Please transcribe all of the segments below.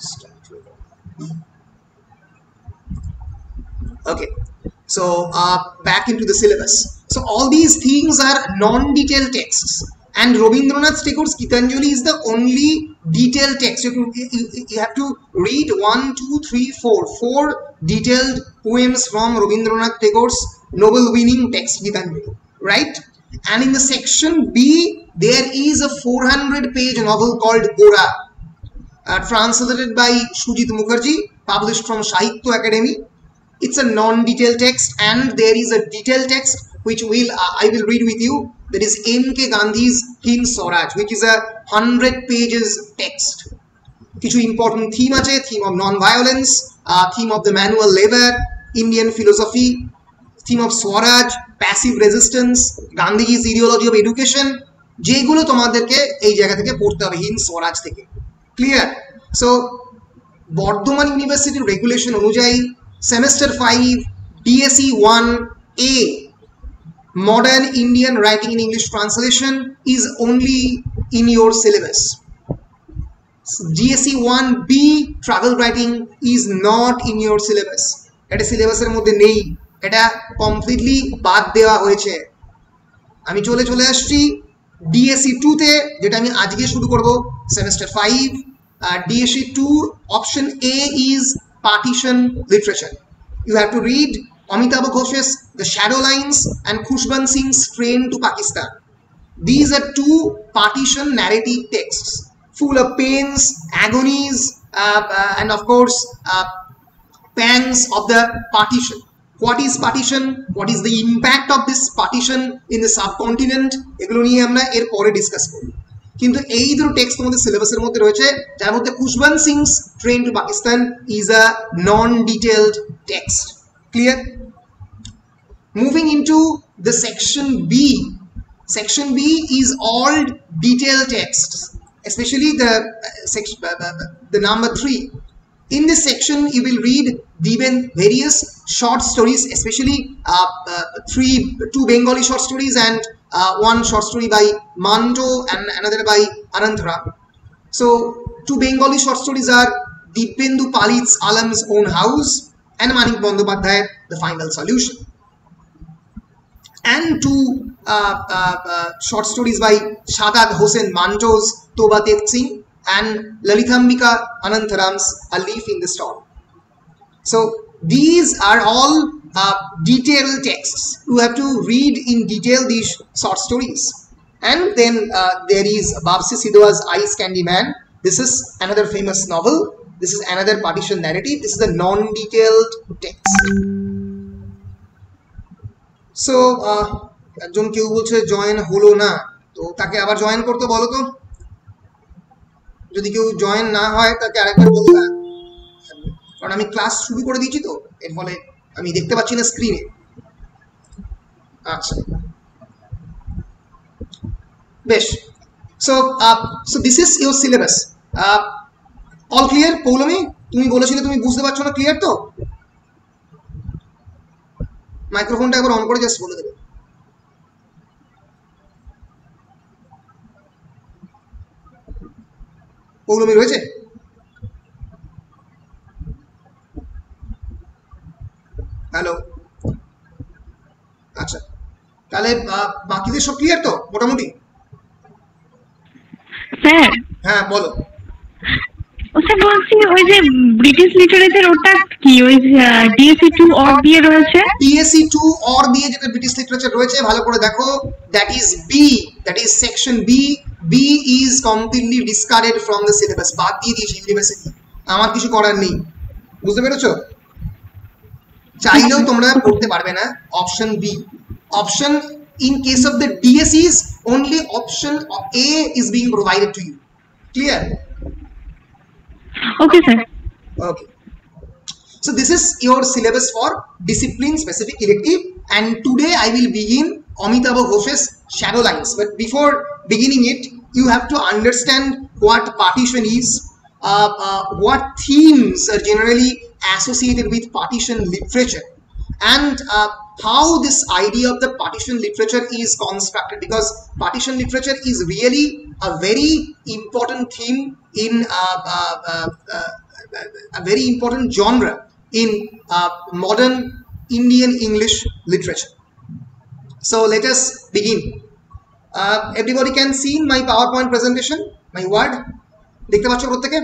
Okay, so back into the syllabus. So all these things are non-detailed texts, and Rabindranath Tagore's Gitanjali is the only detailed text. You have to read 1, 2, 3, 4 detailed poems from Rabindranath Tagore's Nobel-winning text Gitanjali, right? And in the section B, there is a 400-page novel called Gora, translated by Sujit Mukherjee, published from Sahitya Academy. It's a non-detailed text, and there is a detailed text which I will read with you. That is M.K. Gandhi's Hind Swaraj, which is a 100 pages text. Kichu important theme ache, theme of non-violence, theme of the manual labor, Indian philosophy, theme of Swaraj, passive resistance, Gandhi's ideology of education. যেগুলো তোমাদেরকে এই জায়গা থেকে পড়তে হবে হিন্দ স্বরাজ থেকে। Clear? So Bardhaman ইউনিভার্সিটির regulation অনুযায়ী semester 5 DSE 1A modern Indian writing in English translation is only in your syllabus. DSE 1B travel writing is not in your syllabus. এটা সিলেবাসের মধ্যে নেই, এটা কমপ্লিটলি বাদ দেওয়া হয়েছে। আমি চলে আসছি DSE 2 তে, যেটা আমি আজকে শুরু করব semester 5. DSE 2 option A is partition literature. You have to read Amitabh Ghosh's The Shadow Lines and Khushbant Singh's Train to Pakistan. These are two partition narrative texts full of pains, agonies, and of course pangs of the partition. What is partition? What is the impact of this partition in the subcontinent? এগুলো নিয়ে আমরা এর পরে discuss করব। কিন্তু এই দুটো text তোমাদের সিলেবাসের মধ্যে রয়েছে, যার মধ্যে Khushwant Singh's train to Pakistan is a non detailed text. Clear? Moving into the section B. Section B is all detailed texts, especially the number 3. In this section, you will read various short stories, especially 2 Bengali short stories and 1 short story by Manto and another by Anantara. So 2 Bengali short stories are Dibyendu Palit's Alam's Own House and Manik Bandyopadhyay's The Final Solution. And 2 short stories by Shadad Hossain Manto's Toba Tek Singh and Lalitambika Anantharam's A Leaf in the Storm. So these are all detailed texts. You have to read in detail these short stories. And then there is Babsi Sidhwa's Ice Candy Man. This is another famous novel. This is another partition narrative. This is a non-detailed text. So একজন কেউ বলছে join হলো না, তো তাকে আবার join করতে বলো তো। যদি কেউ জয়েন না হয় তাকে আরেকবার বলবো, কারণ আমি ক্লাস শুরু করে দিয়েছি, তো এর ফলে আমি দেখতে পাচ্ছি না স্ক্রিনে। আচ্ছা, বেশ। So this is your syllabus. All clear? Poulami, তুমি বলেছিলে তুমি বুঝতে পারছো না, ক্লিয়ার তো? মাইক্রোফোনটা একবার অন করে জাস্ট বলে দেবে। পৌলমী রয়েছে? হ্যালো, আচ্ছা, তাহলে বাকিদের সব ক্লিয়ার তো মোটামুটি? স্যার, হ্যাঁ বলো। ওটা বলছি ওই যে ব্রিটিশ লিটারেচার, ওটা কি ওই DSE 2 অর দিয়ে রয়েছে? DSE 2 অর দিয়ে যেটা ব্রিটিশ লিটারেচার রয়েছে, ভালো করে দেখো, that is B, that is section B. B is completely discarded from the syllabus. বাদ দিয়ে দিয়েছে ইউনিভার্সিটি, আমার কিছু করার নেই। বুঝতে পেরেছো? চাইলেও তোমরা পড়তে পারবে না option B. Option in case of the DSEs, only option A is being provided to you. Clear? Okay, sir. Okay. So this is your syllabus for discipline specific elective, and today I will begin Amitabh Ghosh's Shadow Lines. But before beginning it, you have to understand what partition is, what themes are generally associated with partition literature, and how this idea of the partition literature is constructed, because partition literature is really a very important theme in very important genre in modern Indian English literature. So let us begin. Everybody can see my PowerPoint presentation, my word. দেখতে পাচ্ছ প্রত্যেকে?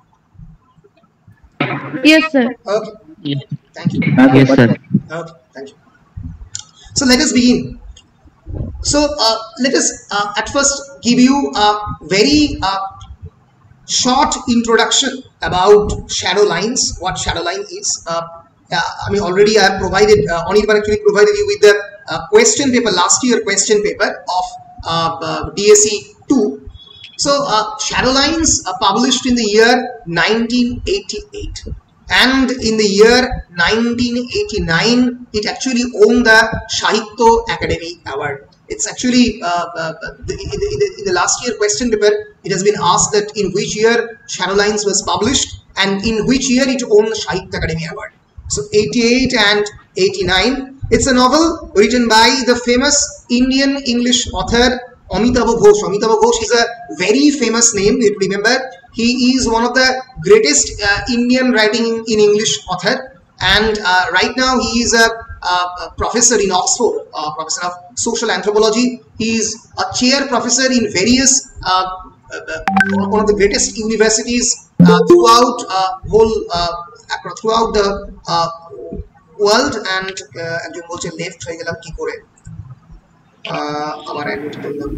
Yes, sir. Okay. Yes. Thank you. Yes, sir. Okay. Thank you. So let us begin. So let us at first give you a very short introduction about shadow lines. What shadow line is? I mean, already I have provided. Anirban actually provided you with the question paper, last year question paper of DSE 2. So shadow lines are published in the year 1988, and in the year 1989 it actually won the Sahitya Akademi Award. It's actually in the last year question paper it has been asked that in which year shadow lines was published and in which year it won the Sahitya Akademi Award. So 88 and 89. It's a novel written by the famous Indian English author Amitabh Ghosh. Amitabh Ghosh is a very famous name, you remember. He is one of the greatest Indian writing in English author, and right now he is a professor in Oxford, professor of social anthropology. He is a chair professor in various one of the greatest universities throughout throughout the world. And একজন বলছে left হয়ে গেলাম কি করে, আবার admit করলাম।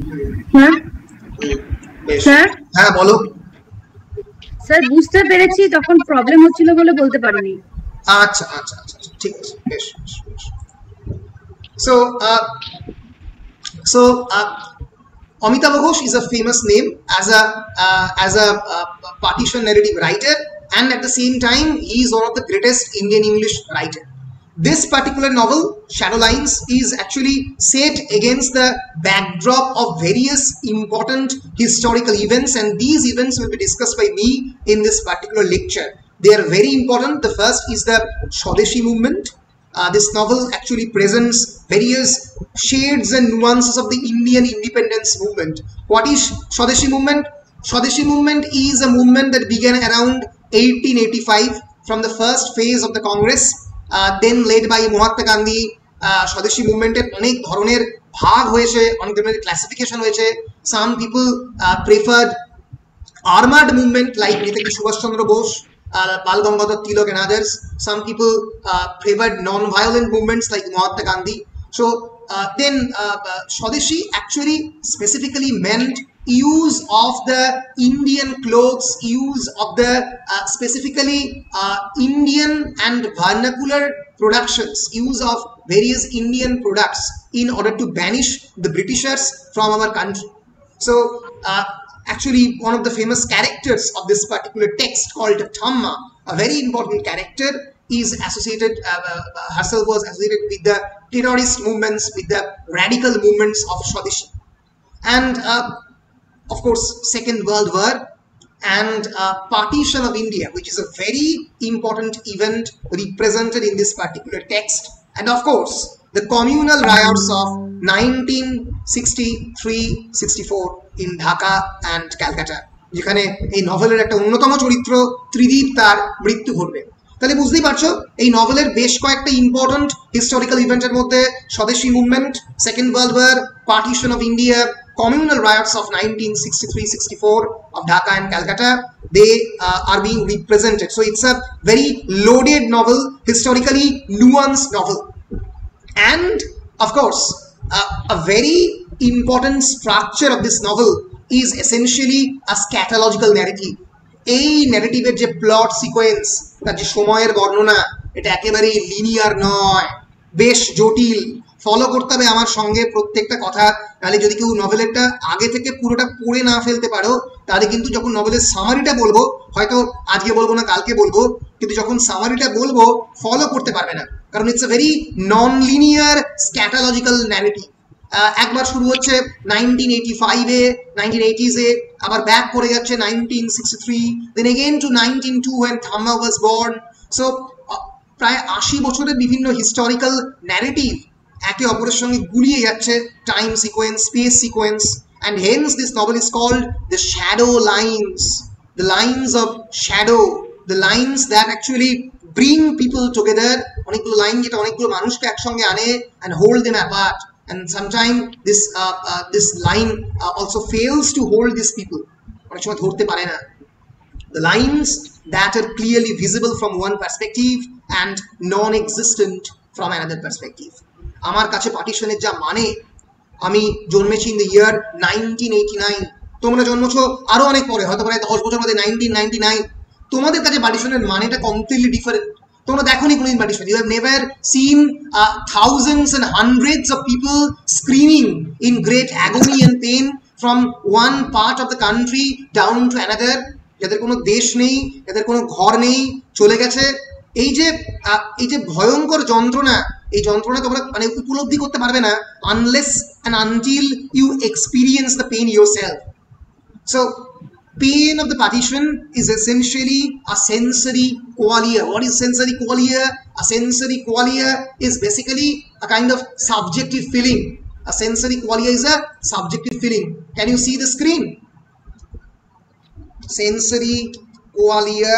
Sir হ্যাঁ বলো। স্যার বুঝতে পেরেছি, তখন প্রবলেম হচ্ছিল বলে বলতে পারিনি। আচ্ছা আচ্ছা আচ্ছা ঠিক আছে, বেশ বেশ। So Amitabh Ghosh is a famous name as a partition narrative writer, and at the same time he is one of the greatest Indian English writer. This particular novel, Shadow Lines, is actually set against the backdrop of various important historical events, and these events will be discussed by me in this particular lecture. They are very important. The first is the Swadeshi movement. This novel actually presents various shades and nuances of the Indian independence movement. What is Swadeshi movement? Swadeshi movement is a movement that began around 1885 from the first phase of the Congress, then led by Mahatma Gandhi. Swadeshi movement এর অনেক ধরনের ভাগ হয়েছে, অনেক ধরনের classification হয়েছে. Some people preferred armored movement like Netaji Subhash Chandra Bose, Bal Gangadhar Tilak and others. Some people favored non-violent movements like Mahatma Gandhi. So then Swadeshi actually specifically meant use of the Indian clothes, use of the specifically Indian and vernacular productions, use of various Indian products in order to banish the Britishers from our country. So actually one of the famous characters of this particular text called Thamma, a very important character, is associated, herself was associated with the terrorist movements, with the radical movements of Swadeshi. And of course, Second World War and partition of India, which is a very important event represented in this particular text. And of course, the communal riots of 1963-64 in Dhaka and Calcutta, যেখানে এই নভেলের একটা অন্যতম চরিত্র ত্রিদীপ তার মৃত্যু ঘটবে। তাহলে বুঝতেই পারছো এই নভেলের বেশ কয়েকটা ইম্পর্টেন্ট হিস্টোরিক্যাল ইভেন্টের মধ্যে swadeshi movement, second world war, partition of India, communal riots of 1963-64 of Dhaka and Calcutta, they are being represented. So it's a very loaded novel, historically nuanced novel. And of course, a very important structure of this novel is essentially a scatological narrative. এই ন্যারেটিভের যে plot sequence, তার যে সময়ের বর্ণনা, এটা একেবারেই linear নয়, বেশ জটিল। ফলো করতে হবে আমার সঙ্গে প্রত্যেকটা কথা, তাহলে যদি কেউ নভেলেরটা আগে থেকে পুরোটা পড়ে না ফেলতে পারো, তাহলে কিন্তু যখন নভেলের সামারিটা বলবো, হয়তো আজকে বলবো না কালকে বলবো, কিন্তু যখন সামারিটা বলবো ফলো করতে পারবে না, কারণ it's a very non linear scatological narrative. একবার শুরু হচ্ছে 1985-এ, 1980s-এ, আবার ব্যাক করে যাচ্ছে 1963, then again to 1902 when Thamma was born. So প্রায় 80 বছরের বিভিন্ন হিস্টোরিক্যাল ন্যারেটিভ একে অপরের সঙ্গে গুলিয়ে যাচ্ছে, time sequence, space sequence, and hence this novel is called the shadow lines, the lines of shadow, the lines that actually bring people together, অনেকগুলো line যেটা অনেকগুলো মানুষকে একসঙ্গে আনে and hold them apart, and sometimes this line also fails to hold these people, অনেক সময় ধরতে পারে না। The lines that are clearly visible from one perspective and non-existent from another perspective. আমার কাছে পার্টিশনের যা মানে, আমি জন্মেছি in the year 1989, তোমরা জন্মেছো আরো অনেক পরে, হয়তো প্রায় 10 বছর পরে 1999, তোমাদের কাছে পার্টিশনের মানেটা কমপ্লিটলি ডিফারেন্ট। তোমরা দেখোনি কোনোদিন partition, you have never seen thousands and hundreds of people screaming in great agony and pain from one part of the country down to another, যাদের কোনো দেশ নেই, যাদের কোনো ঘর নেই, চলে গেছে। এই যে ভয়ঙ্কর যন্ত্রণা, এই যন্ত্রণা তোমরা মানে উপলব্ধি করতে পারবে না unless and until you experience the pain yourself. So pain of the partition is essentially a sensory qualia. What is sensory qualia? A sensory qualia is basically a kind of subjective feeling. A sensory qualia is a subjective feeling. Can you see the screen? Sensory qualia.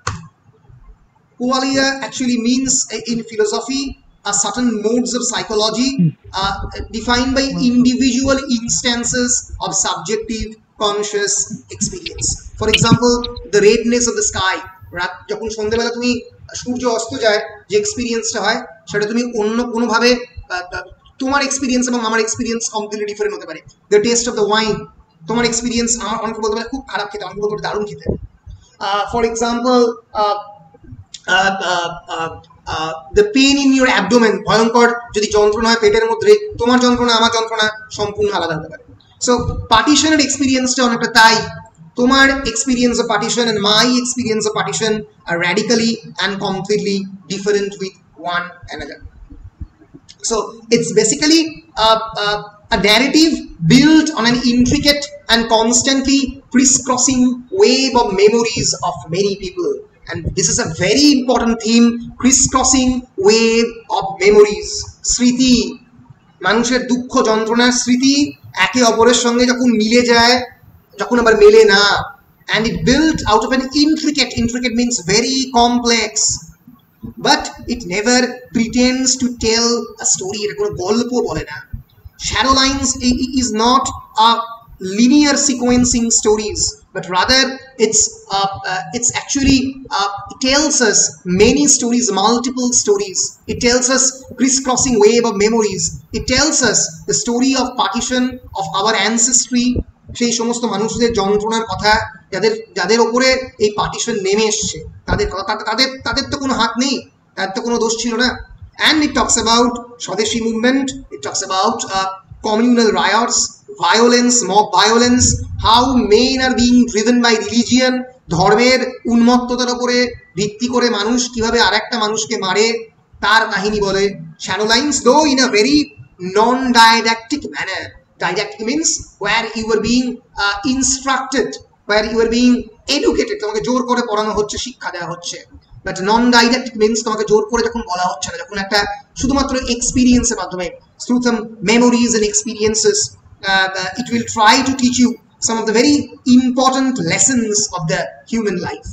Qualia actually means in philosophy a certain modes of psychology defined by individual instances of subjective conscious experience. For example, the redness of the sky. রাত যখন সন্ধ্যাবেলা তুমি সূর্য অস্ত যায়, যে এক্সপিরিয়েন্সটা হয় সেটা তুমি অন্য কোনোভাবে, তোমার এক্সপিরিয়েন্স এবং আমার এক্সপিরিয়েন্স কমপ্লিটলি ডিফারেন্ট হতে পারে। The taste of the wine, তোমার এক্সপিরিয়েন্স আমার অনেকে বলতে পারে খুব খারাপ খেতে, অনেকে বলতে পারে দারুণ খেতে। For example, the pain in your abdomen, ভয়ঙ্কর যদি যন্ত্রণা হয় পেটের মধ্যে, তোমার যন্ত্রণা আমার যন্ত্রণা সম্পূর্ণ আলাদা হতে পারে। সো পার্টিশনের এক্সপিরিয়েন্সটা অনেকটা তাই, তোমার experience of partition and my experience of partition are radically and completely different with one another. So it's basically a narrative built on an intricate and constantly crisscrossing wave of memories of many people. And this is a very important theme, crisscrossing wave of memories. স্মৃতি, মানুষের দুঃখ যন্ত্রণার স্মৃতি একে অপরের সঙ্গে যখন মিলে যায়, যখন আবার মেলে না, and it built out of an intricate means very complex, but it never pretends to tell a story. এটা কোনো গল্প বলে না। Shadow lines is not a linear sequencing stories, but rather it's actually it tells us many stories, multiple stories. It tells us crisscrossing wave of memories. It tells us the story of partition of our ancestry, সেই সমস্ত মানুষদের যন্ত্রণার কথা, যাদের ওপরে এই partition নেমে এসছে, তাদের তো কোনো হাত নেই, তাদের তো কোনো দোষ ছিল না। And it talks about Swadeshi movement, it talks about communal riots, violence, mob violence, how men are being driven by religion, ধর্মের উন্মত্ততার উপরে ভিত্তি করে মানুষ কিভাবে আরেকটা মানুষকে মারে, তার কাহিনী বলে। Shadow lines, though in a very non-didactic manner. Didactic means where you are being instructed, where you are being educated, তোমাকে জোর করে পড়ানো হচ্ছে, শিক্ষা দেওয়া হচ্ছে। But non-didactic means তোমাকে জোর করে যখন বলা হচ্ছে না, যখন একটা শুধুমাত্র এক্সপিরিয়েন্সের মাধ্যমে, through some memories and experiences, it will try to teach you some of the very important lessons of the human life.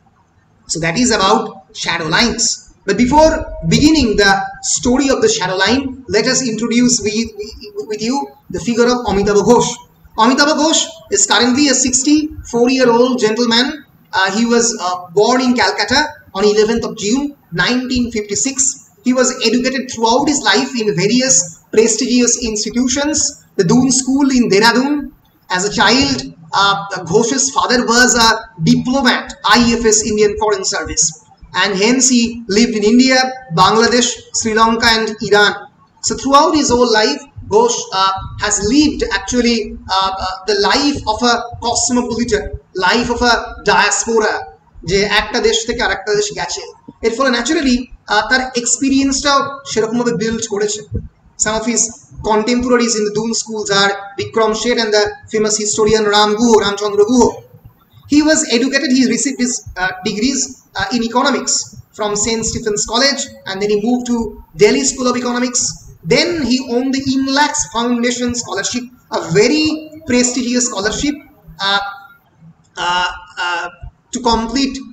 So that is about shadow lines. But before beginning the story of the shadow line, let us introduce with you the figure of Amitabh Ghosh. Amitabh Ghosh is currently a 64-year-old gentleman. He was born in Calcutta on 11th of June 1956. He was educated throughout his life in various prestigious institutions. The Doon School in Dehradun. As a child, Ghosh's father was a diplomat, IFS, Indian Foreign Service, and hence he lived in India, Bangladesh, Sri Lanka and Iran. So throughout his whole life, Ghosh has lived actually the life of a cosmopolitan, life of a diaspora, যে একটা দেশ থেকে আরেকটা দেশ গেছে। এর ফলে naturally তার এক্সপিরিয়েন্সটাও সেরকমভাবে বিল্ড করেছে। Some of his contemporaries in the Doon schools are Vikram Sheth and the famous historian Ramchandra Guha. He was educated, he received his degrees in economics from St. Stephen's College, and then he moved to Delhi School of Economics. Then he owned the Inlax Foundation Scholarship, a very prestigious scholarship to complete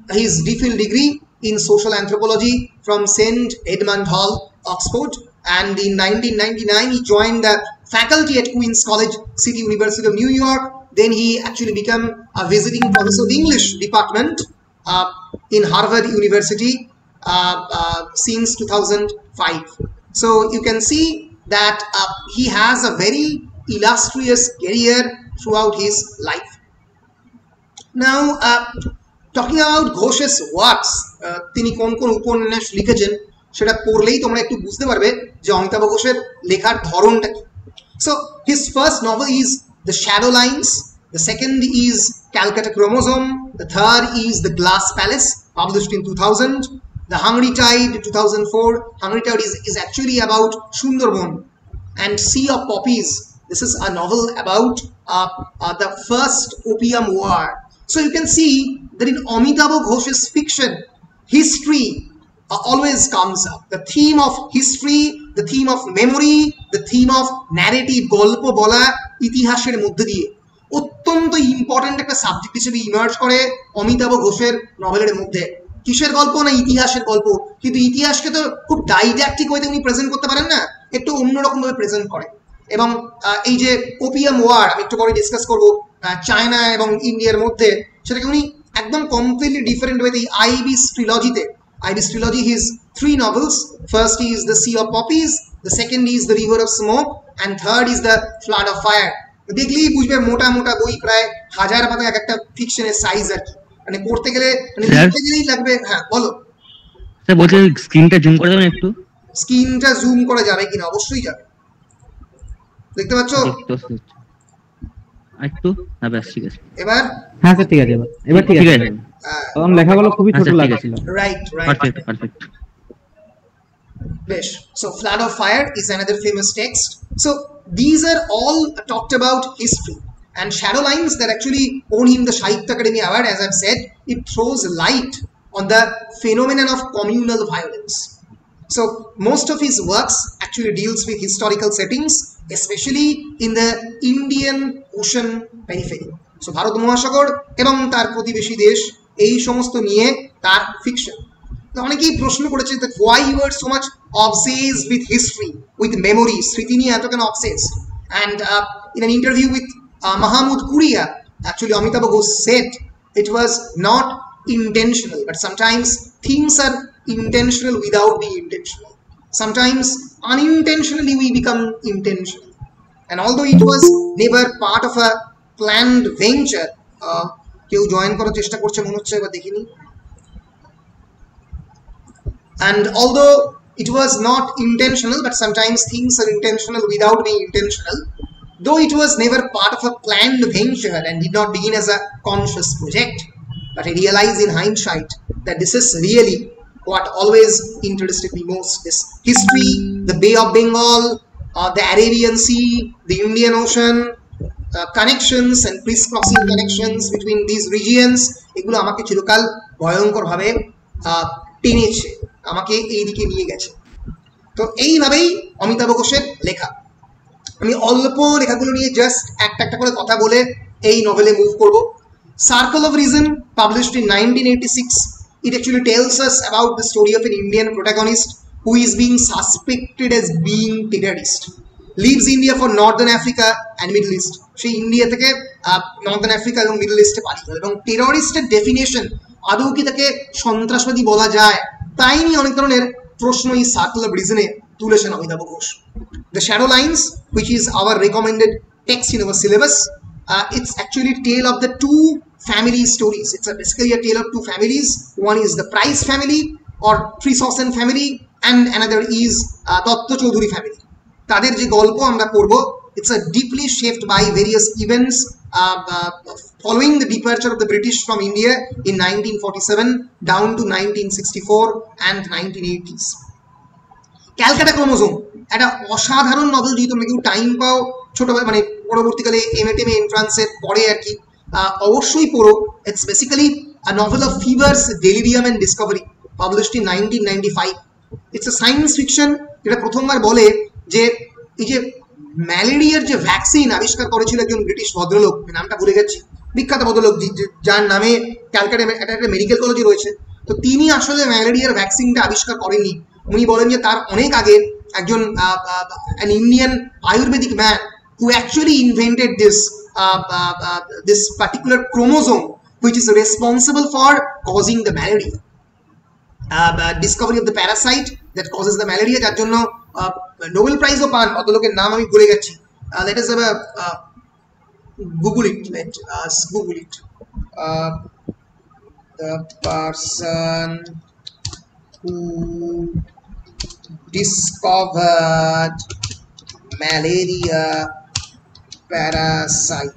his DPhil degree in social anthropology from St. Edmund Hall, Oxford, and in 1999 he joined the faculty at Queen's College, City University of New York. Then he actually became a visiting professor of English department in Harvard University since 2005. So you can see that he has a very illustrious career throughout his life. Now, talking about Ghosh's works, তিনি কোন কোন উপন্যাস লিখেছেন সেটা পড়লেই তোমরা একটু বুঝতে পারবে যে অমিতাভ ঘোষের লেখার ধরনটা কি। So his first novel is The Shadow Lines, the second is Calcutta Chromosome, the third is The Glass Palace, published in 2000, The Hungry Tide, 2004. Hungry Tide is actually about Sundarban, and Sea of Poppies. This is a novel about the first Opium War. So you can see that in Amitabh Ghosh's fiction, history always comes up. The theme of history, the theme of memory, the theme of narrative, গল্প বলা ইতিহাসের মধ্যে দিয়ে অত্যন্ত important একটা subject হিসেবে emerge করে অমিতাভ ঘোষের নভেলের মধ্যে। কিসের গল্প না ইতিহাসের গল্প, কিন্তু ইতিহাসকে তো খুব ডাইডাক্টিক ওয়েতে উনি প্রেজেন্ট করতে পারেন না, একটু অন্যরকম ভাবে প্রেজেন্ট করে। এবং এই যে ওপিয়াম ওয়ার আমি একটু পরে ডিসকাস করবো চায়না এবং ইন্ডিয়ার মধ্যে, সেটাকে উনি একদম কমপ্লিটলি ডিফারেন্ট ওয়েতে আইবিস ট্রিলজিতে, Ibis trilogy, his 3 novels. First is The Sea of Poppies, the second is The River of Smoke, and third is The Flood of Fire. দেখলেই বুঝবে মোটা মোটা বই, প্রায় 1000 পাতা এক একটা ফিকশনের সাইজ আর কি, মানে পড়তে গেলে মানে লিখতে গেলেই লাগবে। হ্যাঁ বলো স্যার। বলছি স্ক্রিনটা জুম করে দেবেন একটু। স্ক্রিনটা জুম করা যাবে কিনা? অবশ্যই যাবে। দেখতে পাচ্ছো একটু? হ্যাঁ ব্যাস ঠিক আছে এবার। হ্যাঁ স্যার ঠিক আছে, এবার ঠিক আছে। কারণ লেখাগুলো খুবই ছোট লাগছিল। Right perfect. Besh. So Flood of Fire is another famous text. So these are all talked about history, and Shadow Lines that actually won him the Sahitya Akademi Award, as I've said, it throws light on the phenomenon of communal violence. So most of his works actually deals with historical settings, especially in the Indian Ocean periphery. So Bharat মহাসাগর এবং তার প্রতিবেশী দেশ এই সমস্ত নিয়ে তার fiction. অনেকেই প্রশ্ন করেছে that why you are so much obsessed with history, with memory, স্মৃতি নিয়ে এত কেন obsessed? And in an interview with Mahamud Kuria, actually Amitabh Ghosh said it was not intentional, but sometimes things are intentional without being intentional. Sometimes unintentionally we become intentional, and although it was never part of a planned venture, কেউ join করার চেষ্টা করছে মনে হচ্ছে, এবার দেখিনি। And although it was not intentional, but sometimes things are intentional without being intentional, though it was never part of a planned venture and did not begin as a conscious project, but I realize in hindsight that this is really what always interested me most. This history, the Bay of Bengal, the Arabian Sea, the Indian Ocean, connections and crisscrossing connections between these regions, এগুলো আমাকে চিরকাল ভয়ঙ্কর ভাবে টেনেছে, আমাকে এই দিকে নিয়ে গেছে। তো এইভাবেই অমিতাভ ঘোষের লেখা। আমি অল্প লেখাগুলো নিয়ে জাস্ট একটা একটা করে কথা বলে এই নভেলে মুভ করব। Circle of Reason, published in 1986, it actually tells us about the story of an Indian protagonist who is being suspected as being terrorist, leaves India for Northern Africa and Middle East. সেই India থেকে northern Africa এবং middle ইস্টে পালিয়ে যায়, এবং টেররিস্টের definition আদৌ কি তাকে সন্ত্রাসবাদী বলা যায় তাই নিয়ে অনেক ধরনের প্রশ্ন এই সার্কেল অফ রিজনে তুলেছেন Amitabh Ghosh. The Shadow Lines, which is our recommended text in our syllabus, it's actually a tale of the 2 family stories. It's basically a tale of 2 families. One is the Price family or Trisausen family, and another is Datta Chaudhuri family. তাদের যে গল্প আমরা পড়ব, it's a deeply shaped by various events following the departure of the British from India in 1947 down to 1964 and 1980s. Calcutta Chromosome, একটা অসাধারণ novel, যদি তোমরা কেউ টাইম পাও ছোটবেলা মানে পরবর্তীকালে এমএ এন্ট্রান্সের পরে আর কি অবশ্যই পড়ো। It's basically a novel of fevers, delirium and discovery, published in 1995. It's a science fiction যেটা প্রথমবার বলে যে এই যে ম্যালেরিয়ার যে ভ্যাকসিন আবিষ্কার করেছিল একজন ব্রিটিশ ভদ্রলোক, নামটা ভুলে গেছি, বিখ্যাত ভদ্রলোক যার নামে ক্যালকাটা একটা মেডিকেল কলেজে রয়েছে। তো তিনি আসলে ম্যালেরিয়ার ভ্যাকসিনটা আবিষ্কার করেননি। উনি বলেন যে তার অনেক আগে একজন an Indian Ayurvedic man who actually invented this particular chromosome which is responsible for causing the malaria. Discovery of the parasite that causes the malaria, যার জন্য নোবেল প্রাইজও পান, ভদ্রলোকের নাম আমি ভুলে গেছি। Let us have a Google it. Let us Google it. The person who discovered malaria parasite.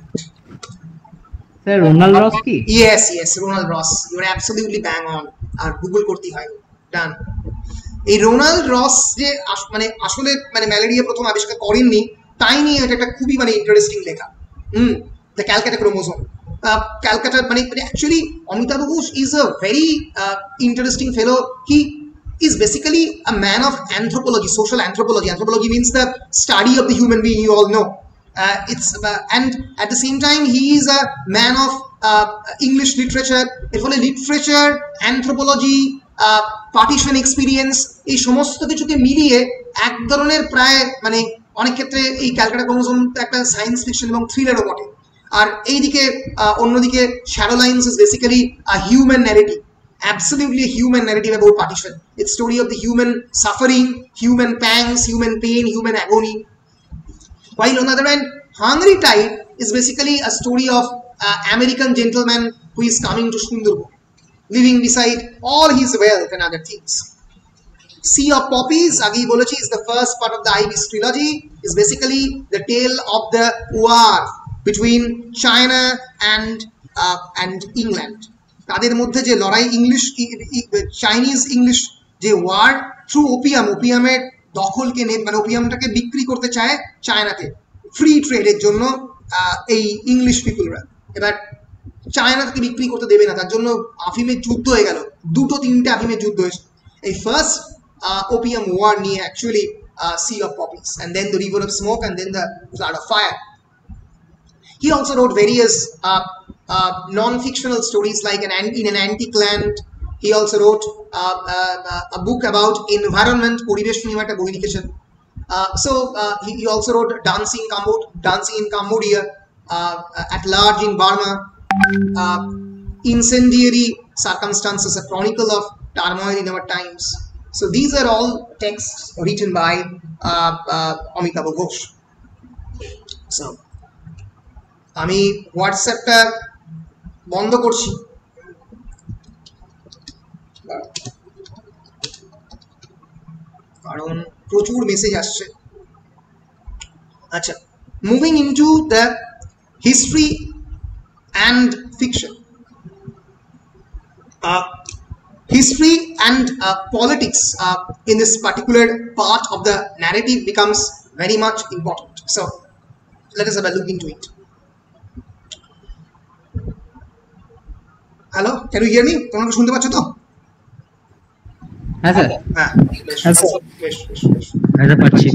Sir Ronald Ross কি? Yes, Ronald Ross. You are absolutely bang on. আর গুগল করতে হয়, ডান। এই রোনাল্ড রস যে মানে আসলে মানে ম্যালেরিয়া প্রথম আবিষ্কার করেননি তাই নিয়ে এটা একটা খুবই মানে ইন্টারেস্টিং লেখা। The Calcutta chromosome. ক্যালকাটা মানে actually Amitav Ghosh is a very interesting fellow. He is basically a man of anthropology, social anthropology. Anthropology means the study of the human being, you all know. And at the same time he is a man of English literature. এর ফলে literature, anthropology, partition experience এই সমস্ত কিছুকে মিলিয়ে এক ধরনের প্রায় মানে অনেক ক্ষেত্রে এই ক্যালকাটা ক্রোমোজোম একটা সায়েন্স ফিকশন এবং থ্রিলারও বটে। আর এইদিকে অন্যদিকে shadow lines is basically a human narrative, absolutely a human narrative about partition. It's story of the human suffering, human pangs, human pain, human agony. While on the other hand, Hungry Tide is basically a story of American gentleman who is coming to Sundarban, living beside all his wealth and other things. Sea of Poppies, Agi Bolochi, is the first part of the Ibis trilogy. Is basically the tale of the war between China and England. তাদের মধ্যে যে লড়াই, English Chinese English যে war through opium, ওপিয়ামের দখলকে মানে ওপিয়ামটাকে বিক্রি করতে চায় চায়নাতে ফ্রি ট্রেডের জন্য এই ইংলিশ পিপুলরা। এবার চায়না তাকে বিক্রি করতে দেবে না, তার জন্য আফিমের যুদ্ধ হয়ে গেল, 2-3টে আফিমের যুদ্ধ হয়েছে। এই ফার্স্ট ওপিয়াম ওয়ার নিয়ে actually Sea of Poppies, and then the River of Smoke, and then the Flood of Fire. He also wrote various non-fictional stories like in an Antique Land. He also wrote a book about environment, পরিবেশ নিয়ে একটা বই লিখেছেন। He also wrote Dancing in Cambodia, At Large in Burma, Incendiary Circumstances, a chronicle of turmoil in our times. So these are all texts written by Amitabh Ghosh. So আমি হোয়াটসঅ্যাপটা বন্ধ করছি, কারণ প্রচুর মেসেজ আসছে। আচ্ছা, moving into the history and fiction. History and politics in this particular part of the narrative becomes very much important. So let us have a look into it. Hello, can you hear me? তোমরা শুনতে পাচ্ছ তো? হ্যাঁ sir. হ্যাঁ, পাচ্ছি।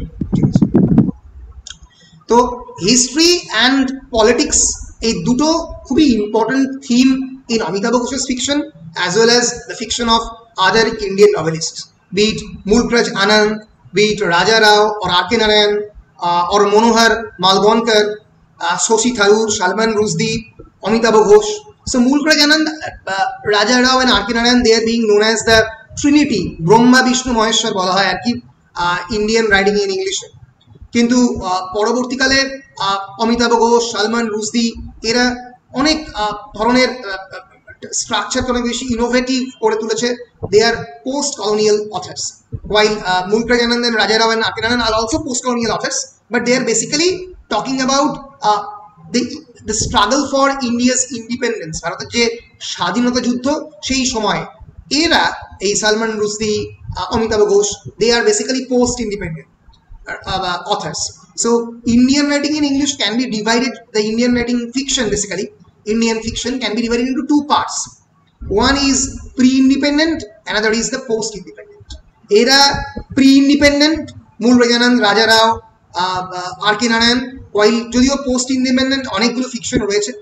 তো history and politics এই দুটো খুবই important theme in Amitabh Ghosh's fiction as well as the fiction of other Indian novelists, be it Mulkraj Anand, be it Raja Rao or R.K. Narayan or Manohar Malgonkar, Shashi Tharoor, Salman Rushdie, Amitabh Ghosh. So Mulkraj Anand, Raja Rao and R.K. Narayan, they are being known as the Trinity, Brahma Vishnu Maheshwar বলা হয় আর কি Indian writing in ইংলিশে। কিন্তু পরবর্তীকালে অমিতাভ ঘোষ, সালমান রুশদি এরা অনেক ধরনের স্ট্রাকচারকে অনেক বেশি ইনোভেটিভ করে তুলেছে। They are post colonial authors, while Mulkraj Anand and Raja Rao and R.K. Narayan are also post colonial authors, but they are basically talking about the struggle for India's independence, ভারতের যে স্বাধীনতা যুদ্ধ সেই সময়। এরা এই Salman Rushdie, Amitabh Ghosh, they are basically post independent authors. So Indian writing in English can be divided, the Indian writing fiction basically, Indian fiction can be divided into two parts. One is pre-independent, another is the post-independent. Era pre-independent, Mulkraj Anand, Raja Rao, R.K. Narayan, while যদিও post-independent অনেকগুলো fiction রয়েছে,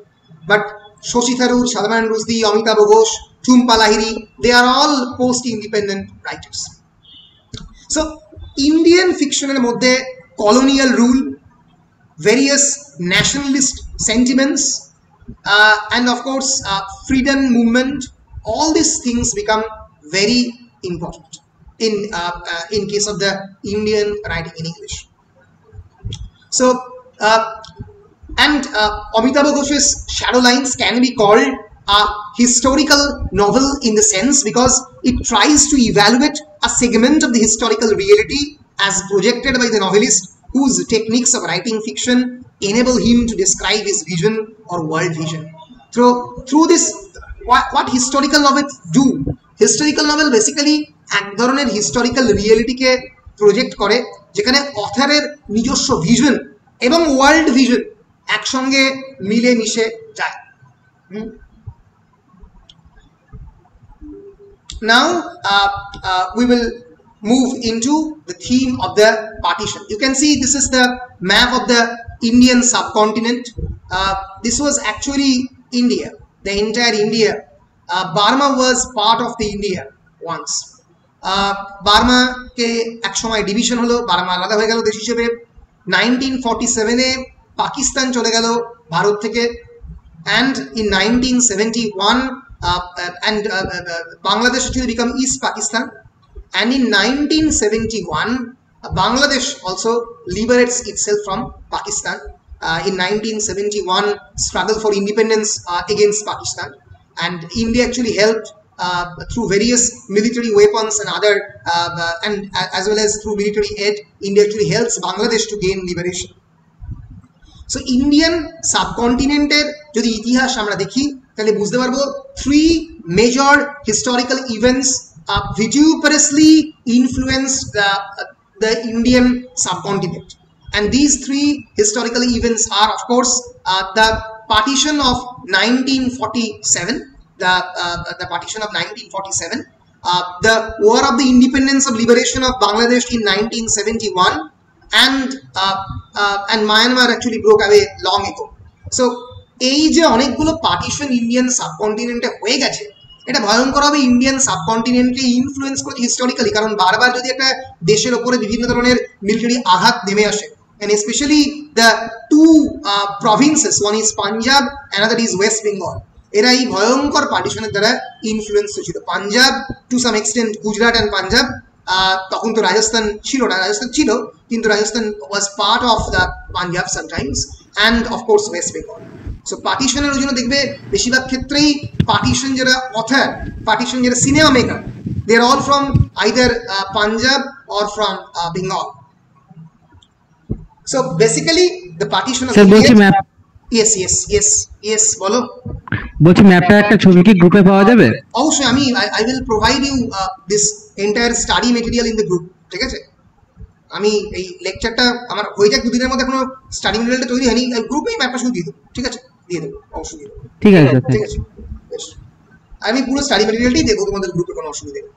but Shashi Tharoor, Shadaman Rushdie, Amitabh Ghosh, Jhumpa Lahiri, they are all post-independent writers. So Indian fiction এর মধ্যে colonial rule, various nationalist sentiments, and of course freedom movement, all these things become very important in case of the Indian writing in English. So and Amitabh Ghosh's Shadow Lines can be called a historical novel in the sense because it tries to evaluate a segment of the historical reality as projected by the novelist, whose techniques of writing fiction enable him to describe his vision or world vision. Through this, what historical novels do? Historical novel basically এক ধরনের historical রিয়েলিটিকে project করে যেখানে অথরের নিজস্ব vision এবং world vision একসঙ্গে মিলে মিশে যায়। Now we will move into the theme of the partition. You can see this is the map of the Indian subcontinent. This was actually India, the entire India. Burma was part of the India once. Burma ke ek shomoy division holo, Burma alada hoye gelo desh hisebe। 1947 এ পাকিস্তান চলে গেল ভারত থেকে, and in 1971 and Bangladesh actually become East Pakistan, and in 1971 Bangladesh also liberates itself from Pakistan. In 1971 struggle for independence against Pakistan, and India actually helped through various military weapons and other and as well as through military aid. India actually helps Bangladesh to gain liberation. So Indian subcontinent er jodi itihaস আমরা দেখি তাহলে বুঝতে পারবো three major historical events vituperously influenced the Indian subcontinent, and these three historical events are of course the partition of 1947, the partition of 1947, the War of the Independence of Liberation of Bangladesh in 1971, and Myanmar actually broke away long ago. So এই যে অনেকগুলো partition Indian সাবকন্টিনেন্টে হয়ে গেছে, এটা ভয়ঙ্করভাবে Indian সাবকন্টিনেন্টকে influence করেছে historically, কারণ বারবার যদি একটা দেশের ওপরে বিভিন্ন ধরনের মিলিটারি আঘাত নেমে আসে, and especially the two provinces, one is Punjab, another is West Bengal, এরা এই ভয়ঙ্কর পার্টিশনের দ্বারা ইনফ্লুয়েন্স হয়েছিল। Punjab to some extent, Gujarat and Punjab, তখন তো রাজস্থান ছিল না, রাজস্থান ছিল কিন্তু Rajasthan was part of the Punjab sometimes, and of course West Bengal. So পার্টিশনের জন্য দেখবে বেশিরভাগ ক্ষেত্রেই পার্টিশন যারা অথর, পার্টিশন যারা cinema maker, they are all from either Punjab or from Bengal. So basically the partition of yes বলো। বলছি ম্যাপটা একটা ছবি কি গ্রুপে পাওয়া যাবে? অবশ্যই, আমি I will provide you this entire study material in the group, ঠিক আছে? আমি এই লেকচারটা আমার হয়ে যাক দুদিনের মধ্যে, এখনো স্টাডি মেটেরিয়ালটা তৈরি হয়নি, গ্রুপেই ম্যাপটা শুধু দিয়ে দেবো, ঠিক আছে? দিয়ে দেবো, অবশ্যই দিয়ে দেবো। ঠিক আছে, ঠিক আছে, আমি পুরো স্টাডি মেটেরিয়ালটাই দেবো তোমাদের গ্রুপে, কোনো অসুবিধা নেই।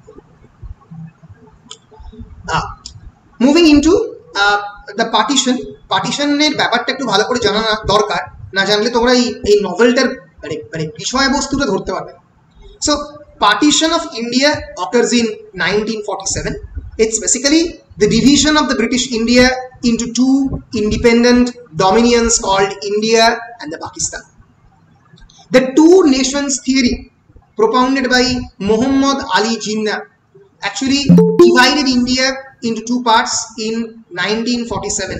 মুভিং ইনটু দ্য পার্টিশন, পার্টিশনের ব্যাপারটা একটু ভালো করে জানা দরকার, না জানলে তোমরা এই নভেলটার মানে বিষয়বস্তুটা ধরতে পারবে। So partition of India occurs in 1947. It's basically the division of the British India into two independent dominions called India and the Pakistan. The two nations theory propounded by Muhammad Ali Jinnah actually divided India into two parts in 1947.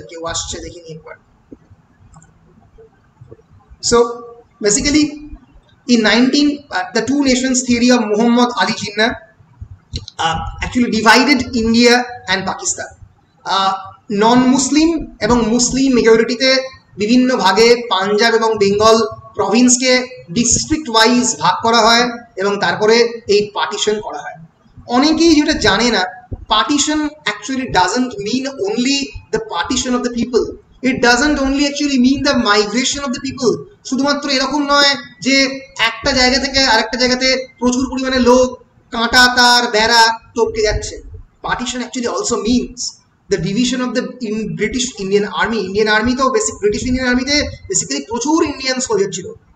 So basically in the two nations theory of Muhammad Ali Jinnah actually divided India and Pakistan. Non-Muslim এবং মুসলিম মেজরিটিতে বিভিন্ন ভাগে পাঞ্জাব এবং Bengal প্রভিন্সকে district wise ভাগ করা হয় এবং তারপরে এই পার্টিশন করা হয়। অনেকেই যেটা জানে না, partition actually doesn't mean only the partition of the people. It doesn't only actually mean the migration of the people. শুধুমাত্র এরকম নয় যে একটা জায়গা থেকে আরেকটা জায়গাতে প্রচুর পরিমাণে লোক কাঁটা তার বেড়া টপকে যাচ্ছে। Partition actually also means the division of the British Indian Army. Indian Army তো ব্রিটিশ ইন্ডিয়ান আর্মিতে বেসিক্যালি প্রচুর ইন্ডিয়ানস হয়ে যাচ্ছিল,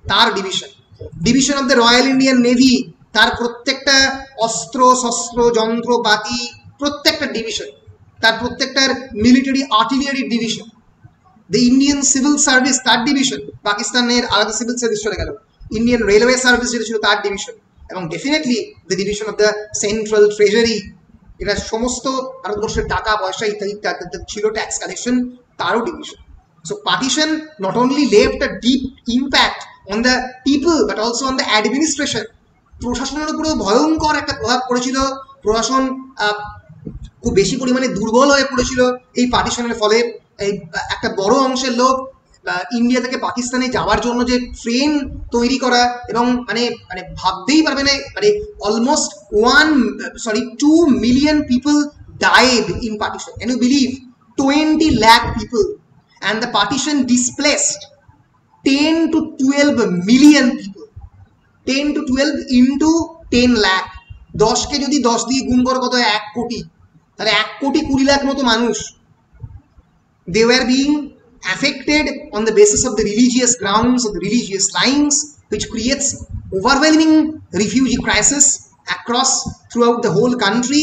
তার division, division of the Royal Indian Navy, তার প্রত্যেকটা অস্ত্র শস্ত্র যন্ত্রপাতি প্রত্যেকটা ডিভিশন, তার প্রত্যেকটার military artillery division, the Indian Civil Service তার ডিভিশন, পাকিস্তানের আলাদা সিভিল সার্ভিস চলে গেল, ইন্ডিয়ান রেলওয়ে সার্ভিস যেটা ছিল তার ডিভিশন, এবং definitely the division of the central treasury, এটা সমস্ত ভারতবর্ষের টাকা পয়সা ইত্যাদি ছিল ট্যাক্স কালেকশন, তারও division. So partition not only left a deep impact on the people but also on the administration, প্রশাসনের উপরেও ভয়ঙ্কর একটা প্রভাব পড়েছিল, প্রশাসন খুব বেশি পরিমাণে দুর্বল হয়ে পড়েছিল এই পার্টিশনের ফলে। এই একটা বড় অংশের লোক ইন্ডিয়া থেকে পাকিস্তানে যাওয়ার জন্য যে ট্রেন তৈরি করা, এবং মানে মানে ভাবতেই পারবে না, মানে almost 2 million people died in partition. Can you believe? 20 lakh people, and the partition displaced 10 to 12 million people. 10 to 12 into 10 lakh, 10 কে যদি 10 দিয়ে গুণ করো কত, 1 কোটি, তাহলে 1 কোটি 20 লাখ মতো মানুষ। They were being affected on the basis of the religious grounds, of the religious lines, which creates overwhelming refugee crisis across throughout the whole country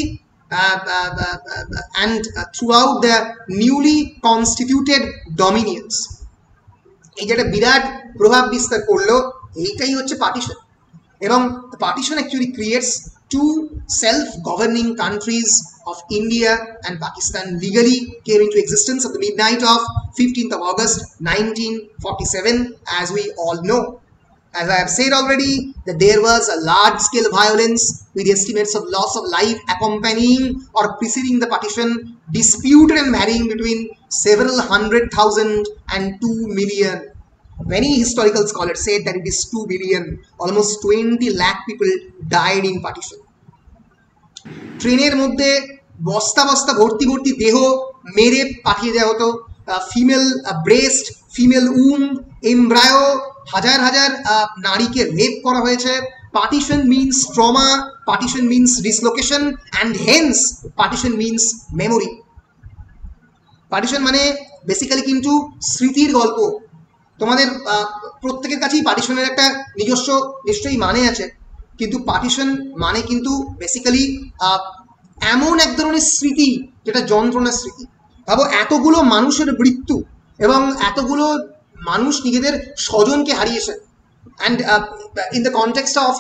and throughout the newly constituted dominions. এই যেটা বিরাট প্রভাব বিস্তার করলো, এইটাই হচ্ছে partition. এবং partition actually creates two self-governing countries of India and Pakistan legally came into existence at the midnight of 15th of August 1947, as we all know. As I have said already, that there was a large-scale violence with estimates of loss of life accompanying or preceding the partition, disputed and varying between several 100,000 and 2 million. Many historical scholars said that it is 2 billion, almost 20 lakh people died in partition. ট্রেনের মধ্যে বস্তা বস্তা ভর্তি ভর্তি দেহ মেরে পাঠিয়ে দেওয়া হতো, female breast, female womb, embryo, হাজার হাজার নারীকে রেপ করা হয়েছে। Partition means trauma, partition means dislocation, and hence partition means memory. Partition মানে বেসিক্যালি কিন্তু স্মৃতির গল্প। তোমাদের প্রত্যেকের কাছেই পার্টিশনের একটা নিজস্ব নিশ্চয়ই মানে আছে, কিন্তু পার্টিশন মানে কিন্তু বেসিক্যালি এমন এক ধরনের স্মৃতি যেটা যন্ত্রণার স্মৃতি। ভাবো, এতগুলো মানুষের মৃত্যু এবং এতগুলো মানুষ নিজেদের স্বজনকে হারিয়েছে। And in the context of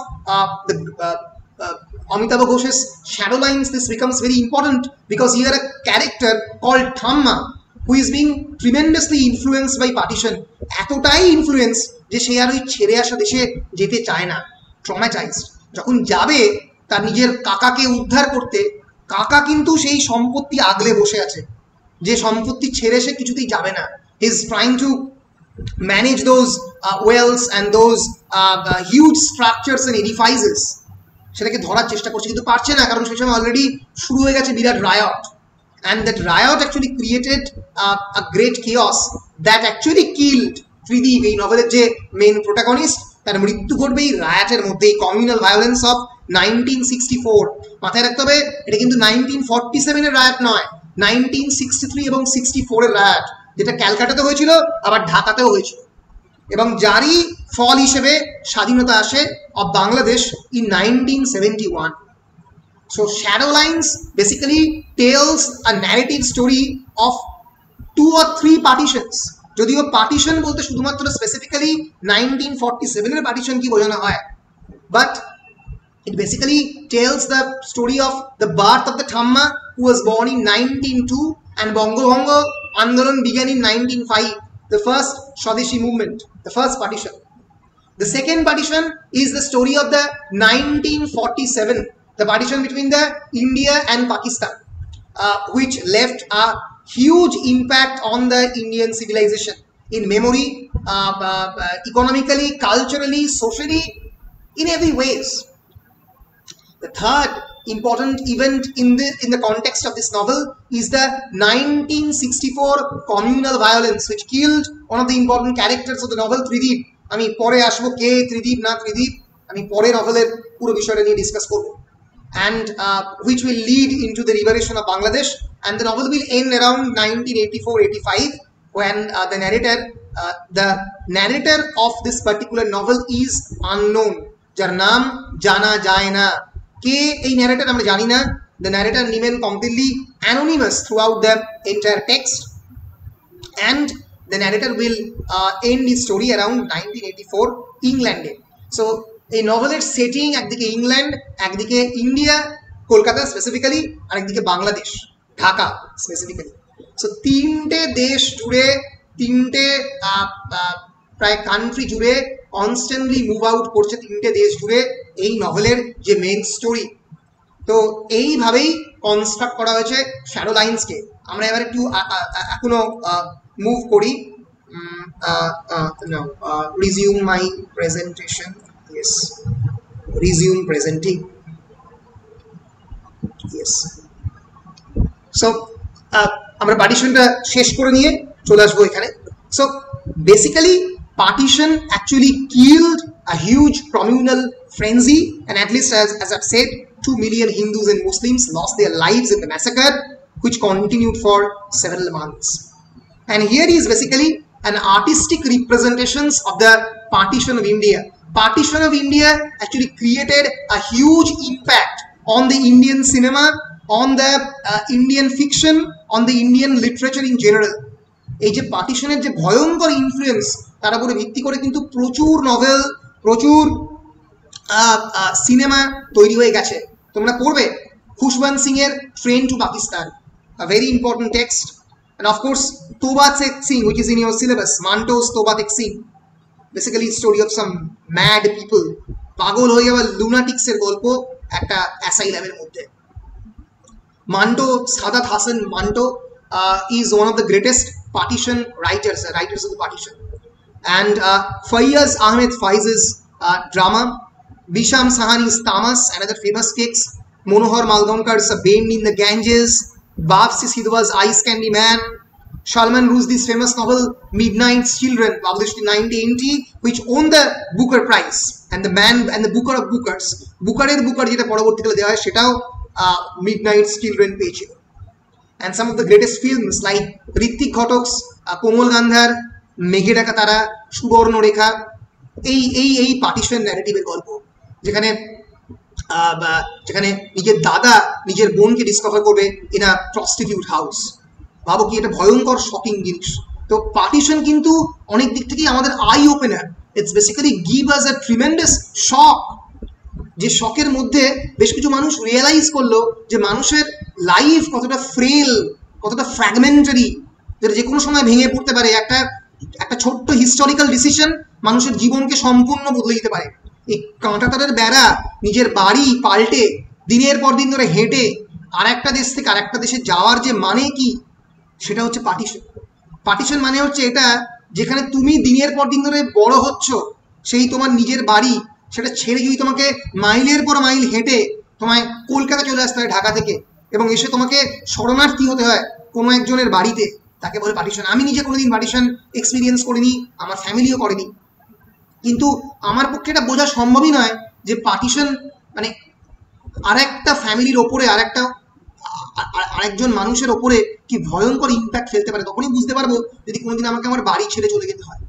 Amitav ঘোষের shadow lines, this becomes very important because here a character called Thamma who is being tremendously influenced by partition, এতটাই ইনফ্লুয়েন্স যে সে আর ওই ছেড়ে আসা দেশে যেতে চায় না, ট্রমাটাইজড। যখন যাবে তার নিজের কাকাকে উদ্ধার করতে, কাকা কিন্তু সেই সম্পত্তি আগলে বসে আছে, যে সম্পত্তি ছেড়ে সে কিছুতেই যাবে না। He is trying to manage those wells and those huge structures and edifices, সেটাকে ধরার চেষ্টা করছে কিন্তু পারছে না, কারণ সেই সময় অলরেডি শুরু হয়ে গেছে বিরাট riot. And that riot actually created a great chaos that actually killed Tridib, এই নভেলের যে মেন প্রোটাগনিস্ট, তার মৃত্যু ঘটবে এই রায়াটের মধ্যে, এই কমিউনাল ভায়োলেন্স অফ 1964। মাথায় রাখতে হবে, এটা কিন্তু 1947-এর রায়াট নয়, 1963 এবং 64-এর রায়াট, যেটা ক্যালকাটাতে হয়েছিল আবার ঢাকাতেও হয়েছিল, এবং যারই ফল হিসেবে স্বাধীনতা আসে of Bangladesh in 1971। So Shadow Lines basically tells a narrative story of 2 or 3 partitions. যদিও পার্টিশন বলতে শুধুমাত্র স্পেসিফিক্যালি 1947-এর পার্টিশন কি বোঝানো হয়, but it basically tells the story of the birth of the Thamma, who was born in 1902, and Bangabhanga Andolan began in 1905, the first Swadeshi movement, the first partition. The second partition is the story of the 1947, the partition between the India and Pakistan, which left a huge impact on the Indian civilization in memory, economically, culturally, socially, in every ways. The third important event in the context of this novel is the 1964 communal violence, which killed one of the important characters of the novel, Tridib. আমি পরে আসবো কে ত্রিদীপ না ত্রিদীপ, আমি পরে নভেলের পুরো বিষয়টা নিয়ে discuss করবো, and which will lead into the liberation of Bangladesh, and the novel will end around 1984-85 when the narrator of this particular novel is unknown, jar naam jana jay na, ke ei narrator amra jani na. The narrator remain completely anonymous throughout the entire text, and the narrator will end his story around 1984 England. So এই নভেলের setting একদিকে England, একদিকে India, Kolkata specifically, আর একদিকে Bangladesh, Dhaka specifically. So তিনটে দেশ জুড়ে, তিনটে প্রায় কান্ট্রি জুড়ে কনস্ট্যান্টলি মুভ আউট করছে তিনটে দেশ জুড়ে এই নভেলের যে মেইন স্টোরি। তো এইভাবেই কনস্ট্রাক্ট করা হয়েছে শ্যাডো লাইন্সকে। আমরা এবার একটু এখনো মুভ করি। Resume my presentation. Yes, resume presenting. Yes. So আমরা পার্টিশনটা শেষ করে নিয়ে চলে আসবো এখানে। So basically partition actually killed a huge communal frenzy, and at least as I've said, 2 million Hindus and Muslims lost their lives in the massacre, which continued for several months. And here is basically an artistic representations of the partition of India. Partition of India actually created a huge impact on the Indian cinema, on the Indian fiction, on the Indian literature in general. এই যে পার্টিশনের যে ভয়ঙ্কর influence, তার উপরে ভিত্তি করে কিন্তু প্রচুর নভেল, প্রচুর সিনেমা তৈরি হয়ে গেছে। তোমরা পড়বে খুশবন্ত সিং এর train to Pakistan, a very important text, and of course Toba Tek Singh, which is in your syllabus, Manto's Toba Tek Singh, basically story of some mad people, পাগল হয়ে যাওয়া লুনাটিক্স এর গল্প একটা অ্যাসাইলামের মধ্যে। Manto, Saadat Hasan Manto is one of the greatest partition writers of the partition, and Fayaz Ahmed Faiz's drama, Bisham Sahani's Tamas, another famous text, Monohar Malgonkar's A Bend in the Ganges, Bapsi Sidhwa's Ice Candy Man, Salman Rushdie's famous novel Midnight's Children, published in 1980, which won the Booker Prize, and the man and the Booker of Bookers, Booker-এর Booker যেটা পরবর্তীকালে দেওয়া হয় সেটাও Midnight's Children পেয়েছিল। And some of the greatest films like Ritwik Ghatak's Komal Gandhar, মেঘে ডাকা তারা, সুবর্ণ রেখা, এই পার্টিশন ন্যারেটিভের গল্প, যেখানে নিজের দাদা নিজের বোনকে ডিসকভার করবে ইন আ প্রস্টিটিউট হাউস। ভাবো কি এটা ভয়ঙ্কর শকিং জিনিস। তো পার্টিশন কিন্তু অনেক দিক থেকেই আমাদের eye opener. It's basically give us a tremendous shock, যে শকের মধ্যে বেশ কিছু মানুষ রিয়েলাইজ করলো যে মানুষের লাইফ কতটা ফ্রেল, কতটা ফ্র্যাগমেন্টারি, যেটা যে কোনো সময় ভেঙে পড়তে পারে। একটা ছোট্ট হিস্টোরিক্যাল ডিসিশন মানুষের জীবনকে সম্পূর্ণ বদলে দিতে পারে। এই কাঁটাতারের বেড়া, নিজের বাড়ি পাল্টে দিনের পর দিন ধরে হেঁটে আর একটা দেশ থেকে আর একটা দেশে যাওয়ার যে মানে কি, সেটা হচ্ছে পার্টিশন। পার্টিশন মানে হচ্ছে এটা, যেখানে তুমি দিনের পর দিন ধরে বড় হচ্ছ, সেই তোমার নিজের বাড়ি সেটা ছেড়ে যদি তোমাকে মাইলের পর মাইল হেঁটে তোমায় কলকাতা চলে আসতে হয় ঢাকা থেকে, এবং এসে তোমাকে শরণার্থী হতে হয় কোনো একজনের বাড়িতে, তাকে বলে পার্টিশন। আমি নিজে কোনোদিন পার্টিশন এক্সপিরিয়েন্স করিনি, আমার ফ্যামিলিও করেনি, কিন্তু আমার পক্ষে এটা বোঝা সম্ভবই নয় যে পার্টিশন মানে আরেকটা ফ্যামিলির ওপরে, আরেকজন মানুষের ওপরে কি ভয়ঙ্কর ইম্প্যাক্ট ফেলতে পারে। তখনই বুঝতে পারবো যদি কোনোদিন আমাকে আমার বাড়ি ছেড়ে চলে যেতে হয়।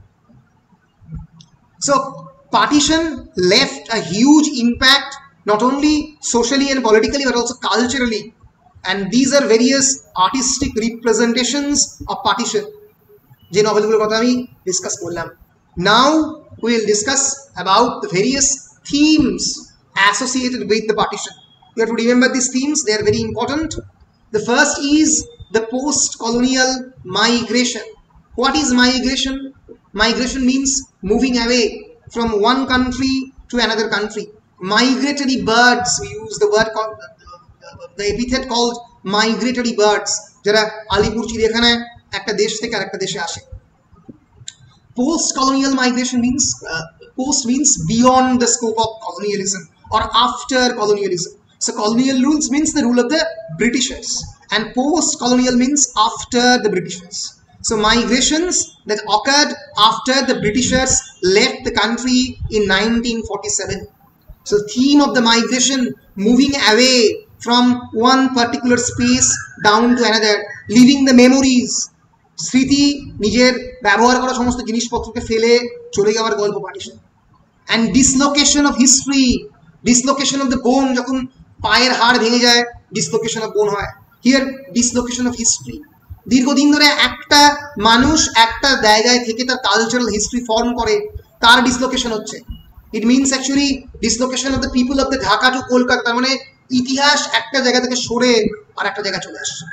So partition left a huge impact, not only socially and politically but also culturally, and these are various artistic representations of partition je novel gulo kotha ami discuss korlam. Now we will discuss about the various themes associated with the partition. You have to remember these themes, they are very important. The first is the post-colonial migration. What is migration? Migration means moving away from one country to another country. Migratory birds, we use the word called, the epithet called migratory birds, যারা আলিপুর চিড়িয়াখানায় একটা দেশ থেকে আরেকটা দেশে আসে। Post colonial migration means post means beyond the scope of colonialism or after colonialism. So colonial rules means the rule of the Britishers, and post colonial means after the Britishers. So migrations that occurred after the Britishers left the country in 1947. So theme of the migration, moving away from one particular space down to another, leaving the memories, স্মৃতি, নিজের ব্যবহার করা সমস্ত জিনিসপত্রকে ফেলে চলে যাওয়ার গল্প partition. And dislocation of history, dislocation of the bone, যখন পায়ের হাড় ভেঙে যায় ডিসলোকেশন অফ বোন হয়, হিয়ার ডিসলোকেশন অফ হিস্ট্রি। দীর্ঘদিন ধরে একটা মানুষ একটা জায়গায় থেকে তার কালচারাল হিস্ট্রি ফর্ম করে, তার ডিসলোকেশন হচ্ছে। It means actually dislocation of the people of the Dhaka to Kolkata, তার মানে ইতিহাস একটা জায়গা থেকে সরে আর একটা জায়গায় চলে আসছে।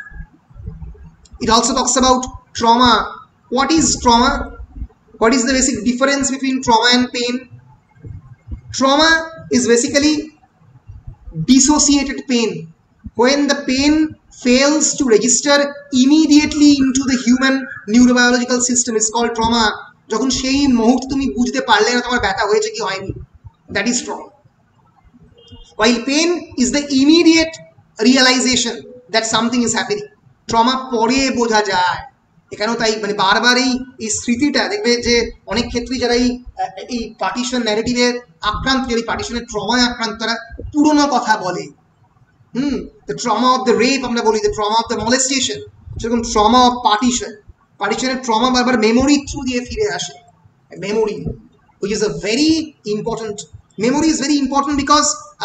It also talks about trauma. What is trauma? What is the basic difference between trauma and pain? Trauma is basically dissociated pain. When the pain fails to register immediately into the human neurobiological system, is called trauma. যখন সেই মুহূর্তে তুমি বুঝতে পারলে না তোমার ব্যথা হয়েছে কি হয়নি, that is trauma. While pain is the immediate realization that something is happening. Trauma পরে বোঝা যায়। এখানেও তাই, মানে বারবার এই স্মৃতিটা দেখবে যে অনেক ক্ষেত্রে যারা এই পার্টিশন ন্যারেটিভের আক্রান্ত, এই পার্টিশনের ট্রমায় আক্রান্ত, তারা পুরনো কথা বলে। The trauma of the rape আমরা বলি, the trauma of the molestation, সেরকম ট্রমা অফ পার্টিশন। পার্টিশনের ট্রমা বারবার মেমোরি থ্রু দিয়ে ফিরে আসে। Memory, which is a very important, memory is very important because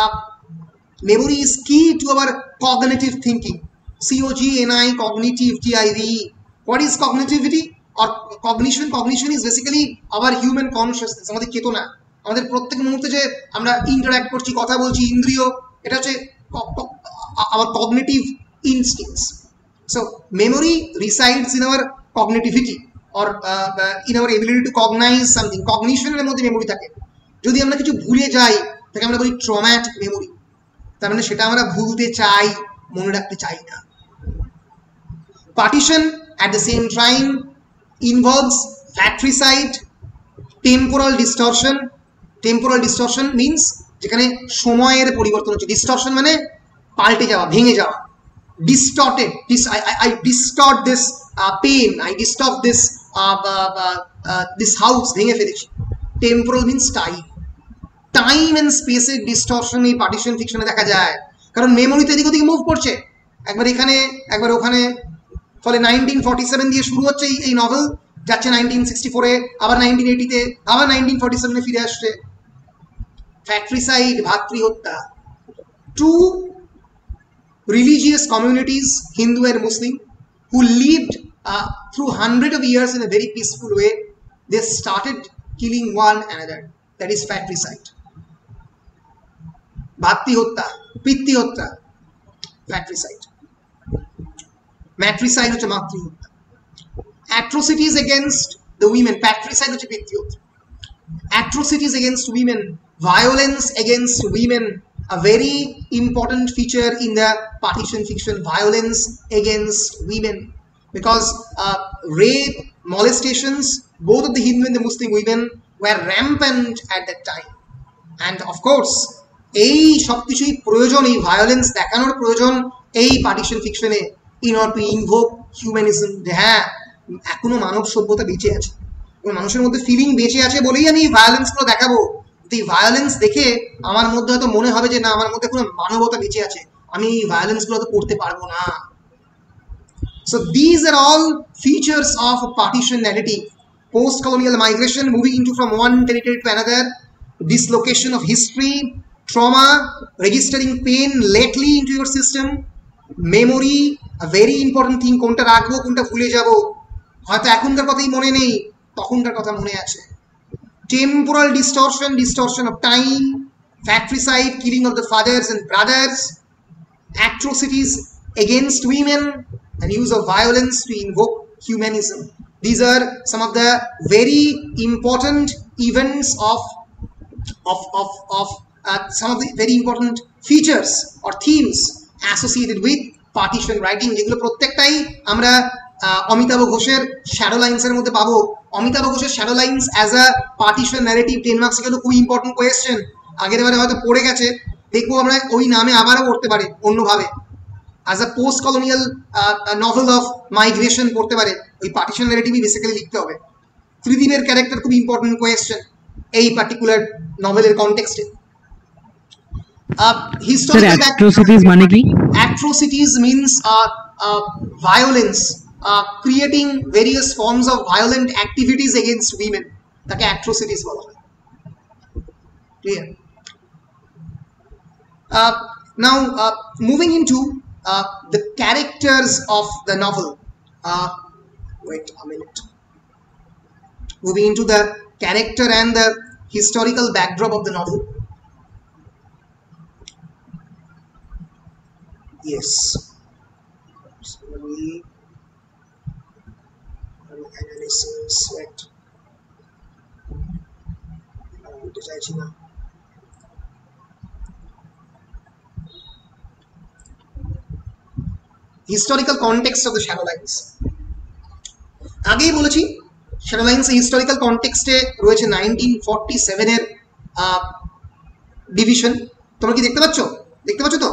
memory is key to our cognitive thinking. COGNI, cognitive, TIV. What is cognitivity or cognition? Cognition is basically our human consciousness, আমাদের চেতনা। আমাদের প্রত্যেক মুহূর্তে যে আমরা interact করছি, কথা বলছি, ইন্দ্রিয়, এটা হচ্ছে our cognitive instincts. So memory resides in our cognitivity or in our ability to cognize something. Cognition এর মধ্যে মেমোরি থাকে। যদি আমরা কিছু ভুলে যাই তাকে আমরা বলি ট্রমাটিক মেমোরি, তার মানে সেটা আমরা ভুলতে চাই, মনে রাখতে চাই না। Partition at the same time involves fratricide, temporal distortion. Temporal distortion means যেখানে সময়ের পরিবর্তন হচ্ছে। ডিস্টরশন মানে পাল্টে যাওয়া, ভেঙে যাওয়া। Distorted, I distort this pain, I distort this this house, ভেঙে ফেলেছি। Temporal means time. Time and space এর ডিস্টরশন এই পার্টিশন ফিকশনে দেখা যায়, কারণ মেমোরিতে এদিক ওদিকে মুভ করছে, একবার এখানে একবার ওখানে। ফলে 1947 দিয়ে শুরু হচ্ছে এই নভেল, যাচ্ছে 1964-এ, আবার 1980-তে, আবার 1947-এ ফিরে আসছে। ফ্যাক্ট্রিসাইড, ভাতৃহত্যা। Two religious communities, Hindu and Muslim, who lived through hundreds of years in a very peaceful way, they started killing one another. That is fratricide. ভাতৃহত্যা, পিতৃহত্যা, fratricide. Matricide হচ্ছে মাতৃহত্যা। Atrocities against the women, patricide হচ্ছে পিতৃহত্যা। Atrocities against women, violence against women, a very important feature in the partition fiction, violence against women, because rape, molestations, both of the Hindu and the Muslim women were rampant at that time. And of course, এই সব কিছুই প্রয়োজন, এই violence দেখানোর প্রয়োজন এই partition ফিকশনে, in order to invoke humanism, যে হ্যাঁ এখনো মানব সভ্যতা বেঁচে আছে, মানুষের মধ্যে ফিলিং বেঁচে আছে বলেই আমি এই ভায়োলেন্সগুলো দেখাবো। এই ভায়োলেন্স দেখে আমার মধ্যে হয়তো মনে হবে যে না, আমার মধ্যে কোনো মানবতা বেঁচে আছে, আমি এই ভায়োলেন্সগুলো তো করতে পারবো না। So these are all features of a partition narrative. Post-colonial migration, moving into from one territory to another, dislocation of history, trauma, registering pain lately into your system, memory, a very important thing, কোনটা রাখবো কোনটা ভুলে যাব, হয়তো এখনকার কথাই মনে নেই, তখনকার কথা মনে আছে। Temporal distortion, distortion of time, fratricide, killing of the fathers and brothers, atrocities against women, and use of violence to invoke humanism. These are some of the very important events of some of the very important features or themes associated with partition writing, যেগুলো প্রত্যেকটাই আমরা অমিতাভ ঘোষের shadow লাইন্সের মধ্যে পাবো। অমিতাভ ঘোষের shadow lines as a partition narrative 10 marks এগুলো খুব important question, আগের বারে হয়তো পড়ে গেছে, দেখবো আমরা ওই নামে আবারও পড়তে পারে অন্যভাবে, as a post colonial novel of migration পড়তে পারে, ওই পার্টিশন ন্যারেটিভই বেসিক্যালি লিখতে হবে। ত্রিদীপের ক্যারেক্টার খুব ইম্পর্টেন্ট কোয়েশ্চেন এই পার্টিকুলার নভেলের কনটেক্সটে। Historical atrocities মানে কি? Atrocities means violence, creating various forms of violent activities against women, তাকে atrocities বলা হয়। Clear? Now moving into the characters of the novel. Wait a minute. Moving into the character and the historical backdrop of the novel. Yes. Analysis. Wait. Historical context of the Shadow Lines. আগেই বলেছি shadow lines historical কনটেক্সটে রয়েছে 1947 এর division. তোমরা কি দেখতে পাচ্ছ তো?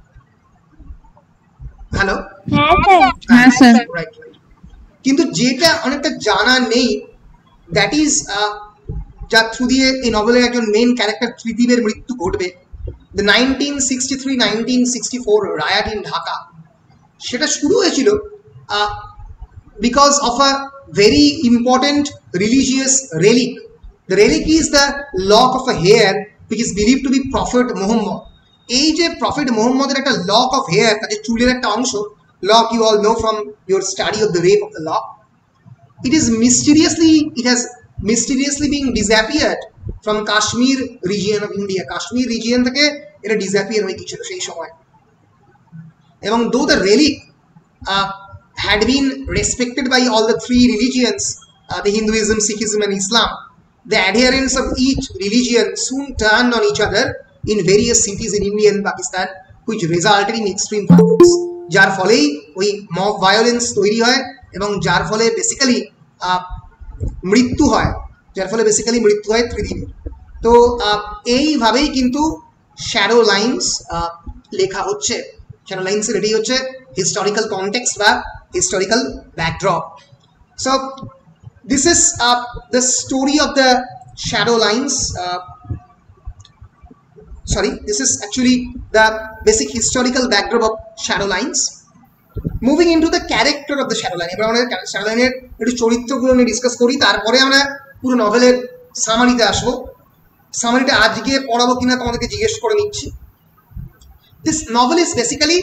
Hello, হ্যাঁ স্যার। রাইট। কিন্তু যেটা অনেকটা জানা নেই, দ্যাট ইজ যার থ্রু দিয়ে এই নভেলের একজন মেইন ক্যারেক্টার ত্রিদীপের মৃত্যু ঘটবে, দ্য 1963-1964 রায়াট ইন ঢাকা। সেটা শুরু হয়েছিল because of a very important religious relic. The relic is the lock of a hair which is believed to be Prophet Muhammad. এই যে Prophet Muhammadের একটা lock of hair, তাদের চুলের একটা অংশ, lock you all know from your study of the rape of the lock. It has mysteriously been disappeared from Kashmir region of India. Kashmir region থেকে এটা disappear হয়ে গিয়েছিল সেই সময়। এবং though the relic had been respected by all the three religions, the Hinduism, Sikhism and Islam, the adherents of each religion soon turned on each other in various cities in India and Pakistan, which resulted in extreme violence. যার ফলেই ওই mob violence তৈরি হয় এবং যার ফলে basically মৃত্যু হয় ত্রিদীপের। তো এইভাবেই কিন্তু শ্যাডো লাইন্স লেখা হচ্ছে। শ্যাডো লাইন্সের এটাই হচ্ছে historical context বা historical backdrop. So this is the story of the Shadow Lines. This is actually the basic historical backdrop of Shadow Lines. Moving into the character of the Shadow Line. এবার আমরা Shadow Line এর একটু চরিত্রগুলো নিয়ে discuss করি, তারপরে আমরা পুরো নভেলের সামারিতে আসবো। সামারিটা আজকে পড়াবো কিনা তোমাদেরকে জিজ্ঞেস করে নিচ্ছি। This novel is basically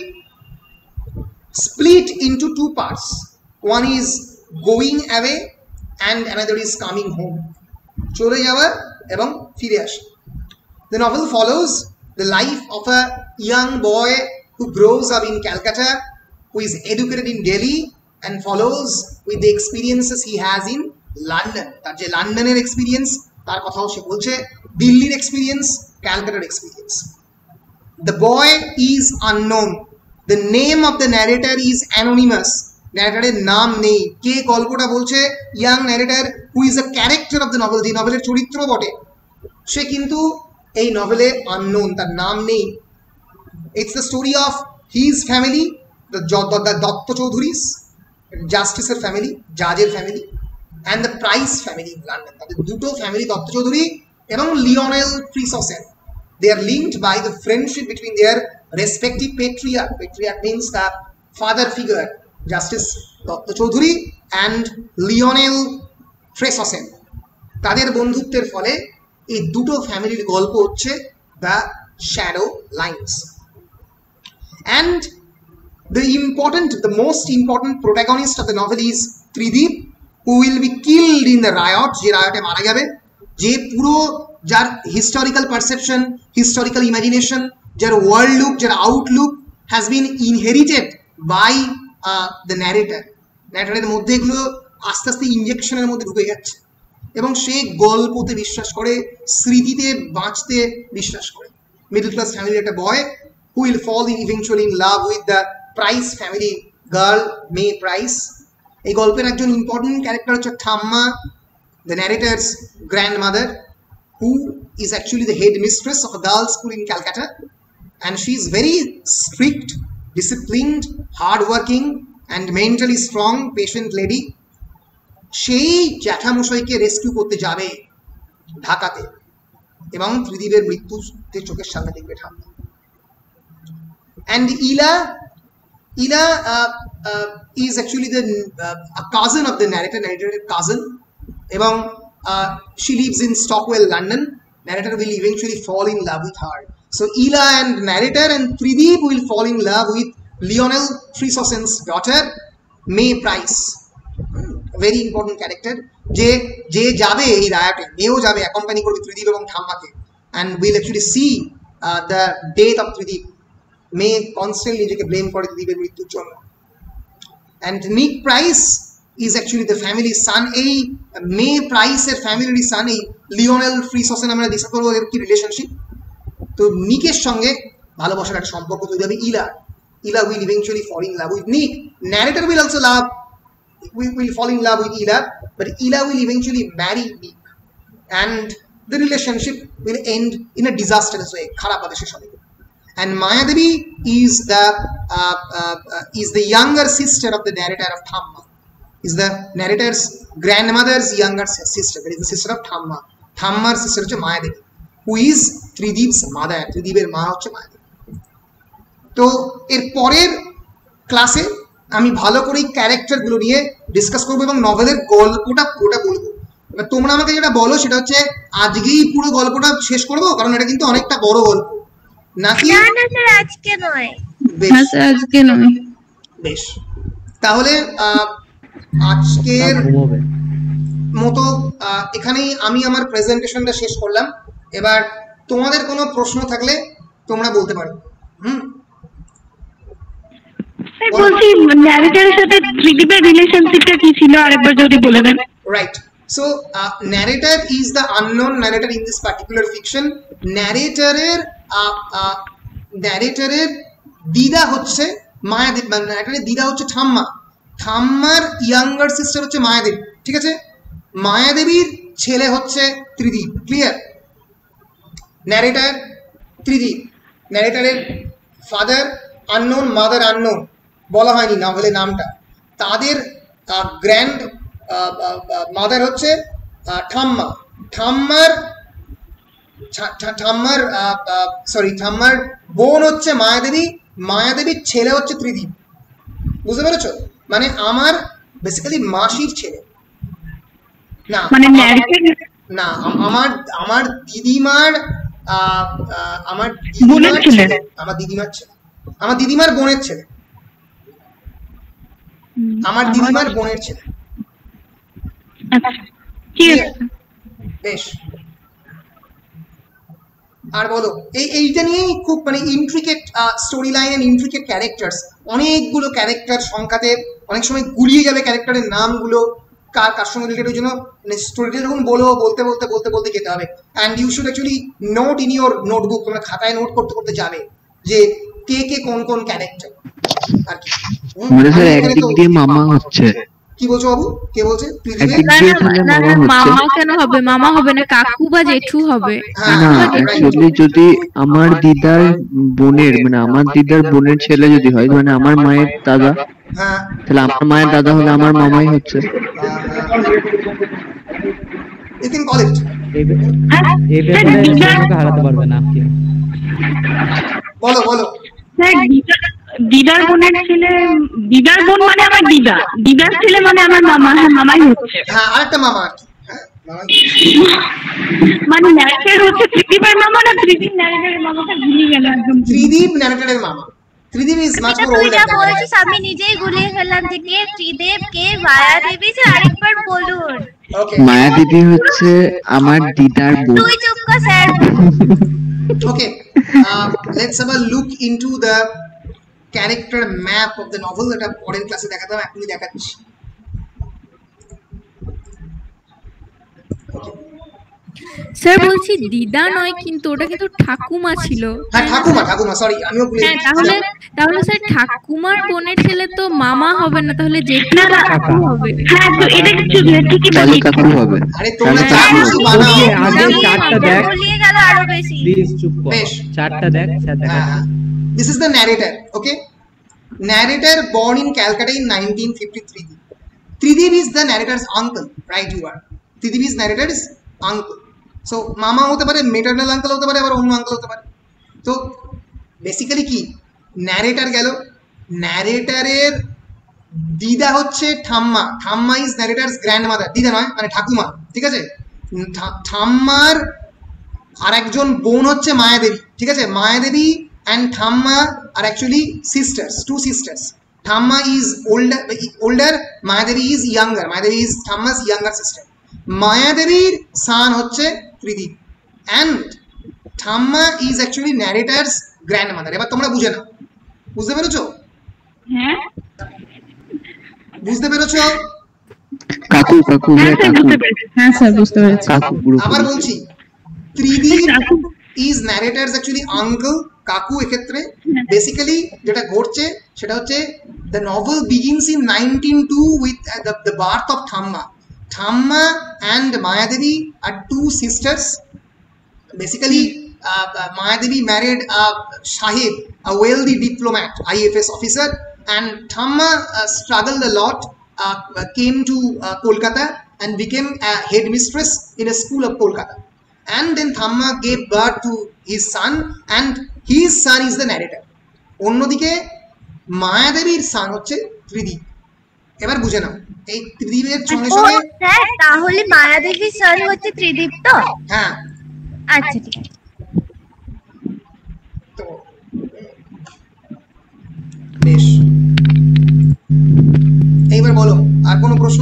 split into two parts. One is going away and another is coming home. চলে যাওয়া এবং ফিরে আসা। The novel follows the life of a young boy who grows up in Calcutta, who is educated in Delhi and follows with the experiences he has in London. তার যে লন্ডনের experience তার কথাও সে বলছে, দিল্লির এক্সপিরিয়েন্স, ক্যালকাটার experience. The boy is unknown. The name of the narrator is anonymous. Narrator নাম নেই। কে গল্পটা বলছে? young narrator who is a character of the novel, যে নভেলের চরিত্র বটে, সে কিন্তু এই নভেলে unknown, তার নাম নেই। It's the story of his family, the Datta Chaudhuris, জাস্টিসের ফ্যামিলি, জাজের family, and the Price family in London. তাদের দুটো ফ্যামিলি, দত্ত চৌধুরী এবং লিওনেল ফ্রিসসেন, they are linked by the friendship between their respective patriarch. Patriarch means the father figure, Justice Dr. Choudhury and Lionel Fressosen. তাদের বন্ধুত্বের ফলে এই দুটো ফ্যামিলির গল্প হচ্ছে the shadow lines. And the most important protagonist of the novel is Tridip, who will be killed in the riot. যে রায়টে মারা যাবে, যে পুরো যার হিস্টোরিক্যাল পারসেপশন, হিস্টোরিক্যাল ইমাজিনেশন, যার ওয়ার্ল্ড লুক, যার outlook has been inherited by the ন্যারেটরের মধ্যে এগুলো আস্তে আস্তে ইনজেকশনের মধ্যে ঢুকে যাচ্ছে এবং সে গল্পতে বিশ্বাস করে, স্মৃতিতে বাঁচতে বিশ্বাস করে। মিডল ক্লাস ফ্যামিলির একটা বয় who will fall eventually in love with the Price family girl, May Price. এই গল্পের একজন ইম্পর্টেন্ট ক্যারেক্টার হচ্ছে ঠাম্মা, the narrator's grandmother, who is actually the head mistress of a girls' school in Calcutta, and she is very strict, disciplined, hardworking, and mentally strong, patient lady. সেই জ্যাঠামশাইকে rescue করতে যাবে ঢাকাতে এবং ত্রিদীপের মৃত্যুতে চোখের সামনে দেখবে ঠাম্মা। And Ila is actually the a cousin of the narrator cousin এবং she lives in Stockwell, London. Narrator will eventually fall in love with her. So Ela and narrator and Trideep will fall in love with Lionel Frisosen's daughter, May Price. Very important character. যে যাবে এই রায়াটে, মেয়েও যাবে, accompany করবে ত্রিদীপ এবং ঠাম্মাকে, and we'll actually see the death of Trideep. মেয়ে constantly নিজেকে ব্লেম করে ত্রিদীপের মৃত্যুর জন্য। And Nick Price is actually the family son. এই মে প্রাইসের ফ্যামিলির সান এই লিওনেল ফ্রিসসেন। আমরা ডিসকাস করবো এর কি রিলেশনশিপ। তো নিকের সঙ্গে ভালোবাসার একটা সম্পর্ক তৈরি হবে Ela will eventually fall in love with Nick. Narrator will also will fall in love with Ela, but Ela will eventually marry Nick, and the relationship will end in a disastrous way. খারাপ ভাবে শেষ হবে। And Maya Devi is the younger sister of the narrator of Thamma. Is the narrator's grandmother's younger sister. That is the sister of Thamma. Thamma's sister হচ্ছে Maya Devi, who is Trideep's mother. Trideepের মা হচ্ছে Maya Devi. তো এর পরের ক্লাসে আমি ভালো করে এই ক্যারেক্টারগুলো নিয়ে ডিসকাস করবো এবং নভেলের গল্পটা পুরোটা বলবো। এবার তোমরা আমাকে যেটা বলো সেটা হচ্ছে আজকেই পুরো গল্পটা শেষ করবো, কারণ এটা কিন্তু অনেকটা বড় গল্প নাকি? আজকে নয়, আজকে নয়। বেশ, তাহলে আজকের মতো এখানেই আমি আমার প্রেজেন্টেশনটা শেষ করলাম। এবার তোমাদের কোনো প্রশ্ন থাকলে তোমরা বলতে পারো। বলছি ন্যারেটরের সাথে ত্রিদীপের রিলেশনশিপটা কি ছিল আরেকবার যদি বলে দেন। Right, so narrator is the unknown narrator in this particular fiction. narrator-এর দিদা হচ্ছে মায়াদেবী, narrator-এর দিদা হচ্ছে ঠাম্মার ইয়াঙ্গার সিস্টার হচ্ছে মায়াদেবী, ঠিক আছে? মায়াদেবীর ছেলে হচ্ছে ত্রিদীপ। ক্লিয়ার? narrator ত্রিদীপ, narrator-এর ফাদার আননোন, মাদার আননোন, বলা হয়নি নভেলের নামটা। তাদের গ্র্যান্ড মাদার হচ্ছে ঠাম্মার বোন হচ্ছে মায়াদেবীর ছেলে হচ্ছে ত্রিদীপ। বুঝতে পেরেছো? মানে আমার বেসিক্যালি মাসির ছেলে না, আমার দিদিমার বোনের ছেলে, আমার দিদিমার বোনের ছেলে। বেশ, আর বলো এইটা নিয়েই খুব মানে intricate story line and intricate characters, অনেকগুলো ক্যারেক্টার, সংখ্যাতে অনেক সময় গুলিয়ে যাবে ক্যারেক্টারের নামগুলো কার সঙ্গে রিলেটেড। ওই জন্য মানে স্টোরিটা যখন বলতে বলতে যেতে হবে। And you should actually note in your notebook. তোমরা খাতায় নোট করতে যাবে যে কে কোন ক্যারেক্টার আর কি। মানে স্যার একদিক দিয়ে মামা হচ্ছে। কি বলছো বাবু? কে বলছে? মামা কেন হবে? মামা হবে না, কাকু বা জেঠু হবে। না, অ্যাকচুয়ালি যদি আমার দিদার বোনের মানে আমার দিদার বোনের ছেলে যদি হয়, মানে আমার মায়ের দাদা, তাহলে আমার মায়ের দাদা হলে আমার মামাই হচ্ছে। You can call it. হারাতে পারবে না। বলো। দিদার বোনের ছেলে, দিদার বোন মানে আমার দিদার ছেলে মানে আমার মামা। হ্যাঁ, মামাই হচ্ছে। হ্যাঁ, আরেকটা মামা। মানে ন্যারেটর হচ্ছে ত্রিদীপের মামা না ত্রিদীপ ন্যারেটরের মামাটা ভুলে গেল একদম। ত্রিদীপ ন্যারেটরের মামা। Tridib is much more old. এটা বলছিস, আমি নিজেই গুলিয়ে ফেললাম থেকে ত্রিদেব কে মায়া দেবী যে আরেকবার বলুন। ওকে, মায়া দিদি হচ্ছে আমার দিদার বোন। তুই চুপ কর sir. Okay, let's have a look into the character map of the novel. এটা পরের ক্লাসে দেখাতে হবে, এখনই দেখাচ্ছি। স্যার বলছি দিদা নয় কিন্তু ওটা কিন্তু ঠাকুমা ছিল। হ্যাঁ, ঠাকুমা, সরি আমিও ভুলে গেছি। তাহলে স্যার ঠাকুমার বোনের ছেলে তো মামা হবে না, তাহলে জেঠু কাকু হবে। হ্যাঁ, তো এটা কিছু ঠিকই তাহলে কাকু হবে। আরে তোমরা যা কিছু বানাও, আগে চারটা দেখ বলিয়ে গেল আরো বেশি। প্লিজ চুপ কর। বেশ, চারটা দেখ। This is the narrator. Okay, narrator born in Calcutta in 1953. Trideep is the narrator's uncle, right? You are. Trideep is narrator's uncle. So মামা হতে পারে, মেটারনাল আঙ্কেল হতে পারে, আবার অন্য আঙ্কেল হতে পারে। তো বেসিক্যালি কি ন্যারেটর গেল, ন্যারেটরের দিদা হচ্ছে ঠাম্মা, ঠাম্মা ইজ ন্যারেটার্স গ্র্যান্ডমাদার, দিদা নয় মানে ঠাকুমা, ঠিক আছে। ঠাম্মার আর একজন বোন হচ্ছে মায়াদেবী, ঠিক আছে। মায়াদেবী অ্যান্ড ঠাম্মা আর actually sisters, two sisters. Thamma is older, Mayadebi is younger, Mayadebi is Thamma's younger sister. মায়াদেবীর সান হচ্ছে Tridib and Thamma is actually narrator's grandmother. এবার তোমরা বুঝে নাও, বুঝতে পেরেছো? হ্যাঁ বুঝতে পেরেছো? কাকু কাকু হ্যাঁ স্যার বুঝতে পেরেছি, হ্যাঁ স্যার বুঝতে পেরেছি। কাকু আবার বলছি, Tridib is narrator's actually uncle, কাকু এক্ষেত্রে। বেসিক্যালি যেটা ঘটছে সেটা হচ্ছে the novel begins in 1902 with the birth of Thamma. Thamma and Mayadevi are two sisters. Basically, Mayadevi married Shahid, a wealthy diplomat, IFS officer, and Thamma struggled a lot, came to Kolkata and became a headmistress in a school of Kolkata. And then Thamma gave birth to his son, and his son is the narrator. অন্যদিকে মায়াদেবীর son হচ্ছে ত্রিদীপ। এবার বুঝে নাও, এই ত্রিদীপের সঙ্গে সঙ্গে sir তাহলে মায়াদেবীর son হচ্ছে ত্রিদীপ তো? হ্যাঁ আচ্ছা ঠিক আছে। তো বেশ, এইবার বলো আর কোনো প্রশ্ন?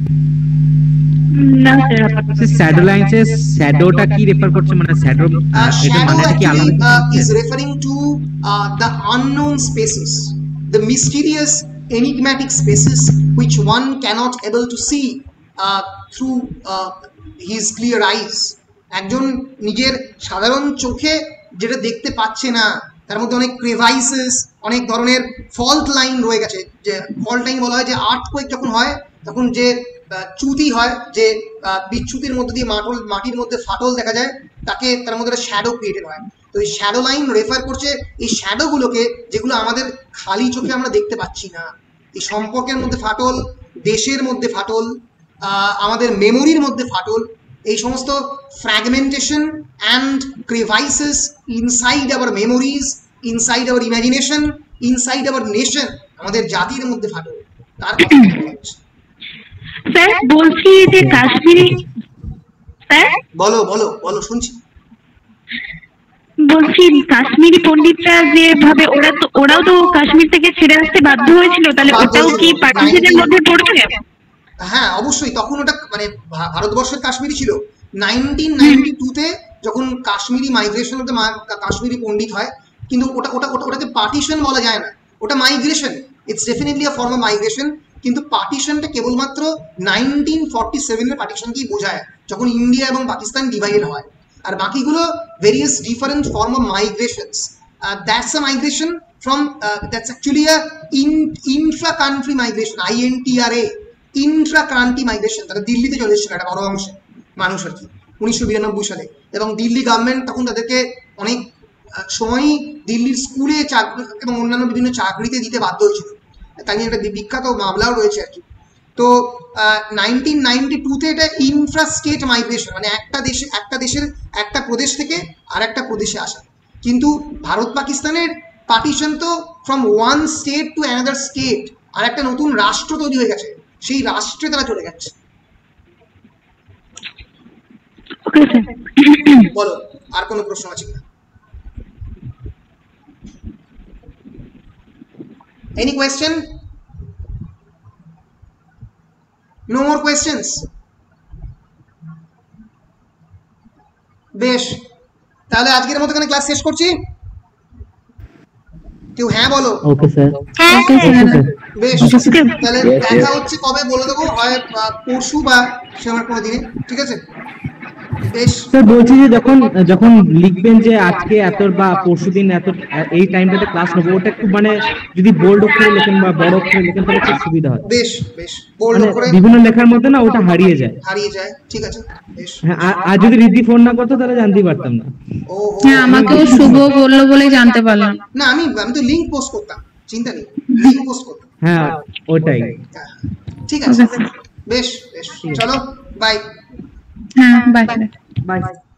না স্যার শ্যাডো লাইনসে শ্যাডোটা কি রেফার করছে, মানে শ্যাডো এটা মানে কি আলাদা is referring to the unknown spaces, the mysterious enigmatic spaces which one cannot able to see through his clear eyes. একজন নিজের সাধারণ চোখে যেটা দেখতে পাচ্ছে না, তার মধ্যে অনেক ক্রেভাইসেস, অনেক ধরনের ফল্ট লাইন রয়ে গেছে। যে ফল্ট লাইন বলা হয় যে আর্থকুয়েক যখন হয় তখন যে চ্যুতি হয়, যে বিচ্যুতির মধ্যে দিয়ে মাটির মধ্যে ফাটল দেখা যায়, তাকে তার মধ্যে একটা শ্যাডো ক্রিয়েটেড হয়। তো এই শ্যাডো লাইন রেফার করছে এই শ্যাডোগুলোকে, যেগুলো আমাদের খালি চোখে আমরা দেখতে পাচ্ছি না। এই সম্পর্কের মধ্যে ফাটল, দেশের মধ্যে ফাটল, আমাদের মেমোরির মধ্যে ফাটল, এই সমস্ত fragmentation and crevices inside our memories, inside our imagination, inside our nation, আমাদের জাতির মধ্যে ফাটল, তার কথা বলা হচ্ছে। স্যার বলছি যে কাশ্মীরি, স্যার বলো বলো বলো শুনছি। বলছি কাশ্মীরি পণ্ডিতরা যেভাবে ওরাও তো কাশ্মীর থেকে ছেড়ে আসতে বাধ্য হয়েছিল, তাহলে ওটাও কি পার্টিশনের মধ্যে পড়বে? হ্যাঁ অবশ্যই, তখন ওটা মানে ভারতবর্ষের কাশ্মীরি ছিল। 1992-তে যখন কাশ্মীরি মাইগ্রেশন হতে কাশ্মীরি পণ্ডিত হয়, কিন্তু ওটাকে পার্টিশন বলা যায় না, ওটা migration. It's definitely a form of migration, কিন্তু পার্টিশনটা কেবলমাত্র 1947-এর পার্টিশনকেই বোঝায়, যখন ইন্ডিয়া এবং পাকিস্তান ডিভাইডেড হয়। আর বাকিগুলো various different form of migrations. That's a migration from that's actually a intra country migration, INTRA, intra country migration. তারা দিল্লিতে চলে এসেছিল একটা বড় অংশে মানুষ আর কি 1992 সালে, এবং দিল্লি গভর্নমেন্ট তখন তাদেরকে অনেক সময়ই দিল্লির স্কুলে চাকরি এবং অন্যান্য বিভিন্ন চাকরিতে দিতে বাধ্য হয়েছিল। তাই নিয়ে একটা বিখ্যাত মামলাও রয়েছে আর কি। তো 1992-তে এটা ইনফ্রা স্টেট মাইগ্রেশন, মানে একটা দেশের একটা প্রদেশ থেকে আর একটা প্রদেশে আসা। কিন্তু ভারত পাকিস্তানের পার্টিশন তো from one state to another state, আর একটা নতুন রাষ্ট্র তৈরি হয়ে গেছে, সেই রাষ্ট্রে তারা চলে যাচ্ছে। বলো আর কোনো প্রশ্ন আছে কিনা? Any question? No more questions? বেশ, তাহলে আজকের মতো এখানে ক্লাস শেষ করছি। কেউ হ্যাঁ বলো? Okay sir. বেশ, তাহলে দেখা হচ্ছে কবে বলে দেবো, হয় পরশু বা সেরকম কোনো দিনে, ঠিক আছে? বেশ স্যার বলছি যে যখন লিখবেন যে আজকে এত বা পরশুদিন এত এই টাইমটাতে ক্লাস নেবো, ওটা একটু মানে যদি বোল্ড অক্ষরে লেখেন বা বড় অক্ষরে লেখেন তাহলে খুব সুবিধা হয়। বেশ বেশ, বোল্ড অক্ষরে বিভিন্ন লেখার মধ্যে না ওটা হারিয়ে যায়, ঠিক আছে বেশ। হ্যাঁ, আর যদি রিদ্ধি ফোন না করতো তাহলে জানতেই পারতাম না। হ্যাঁ, আমাকেও শুভ বললো বলে জানতে পারলাম। না আমি তো লিংক পোস্ট করতাম, চিন্তা নেই, লিংক পোস্ট করতাম। হ্যাঁ ওটাই, ঠিক আছে বেশ বেশ, চলো বাই। হ্যাঁ বাই। বাই।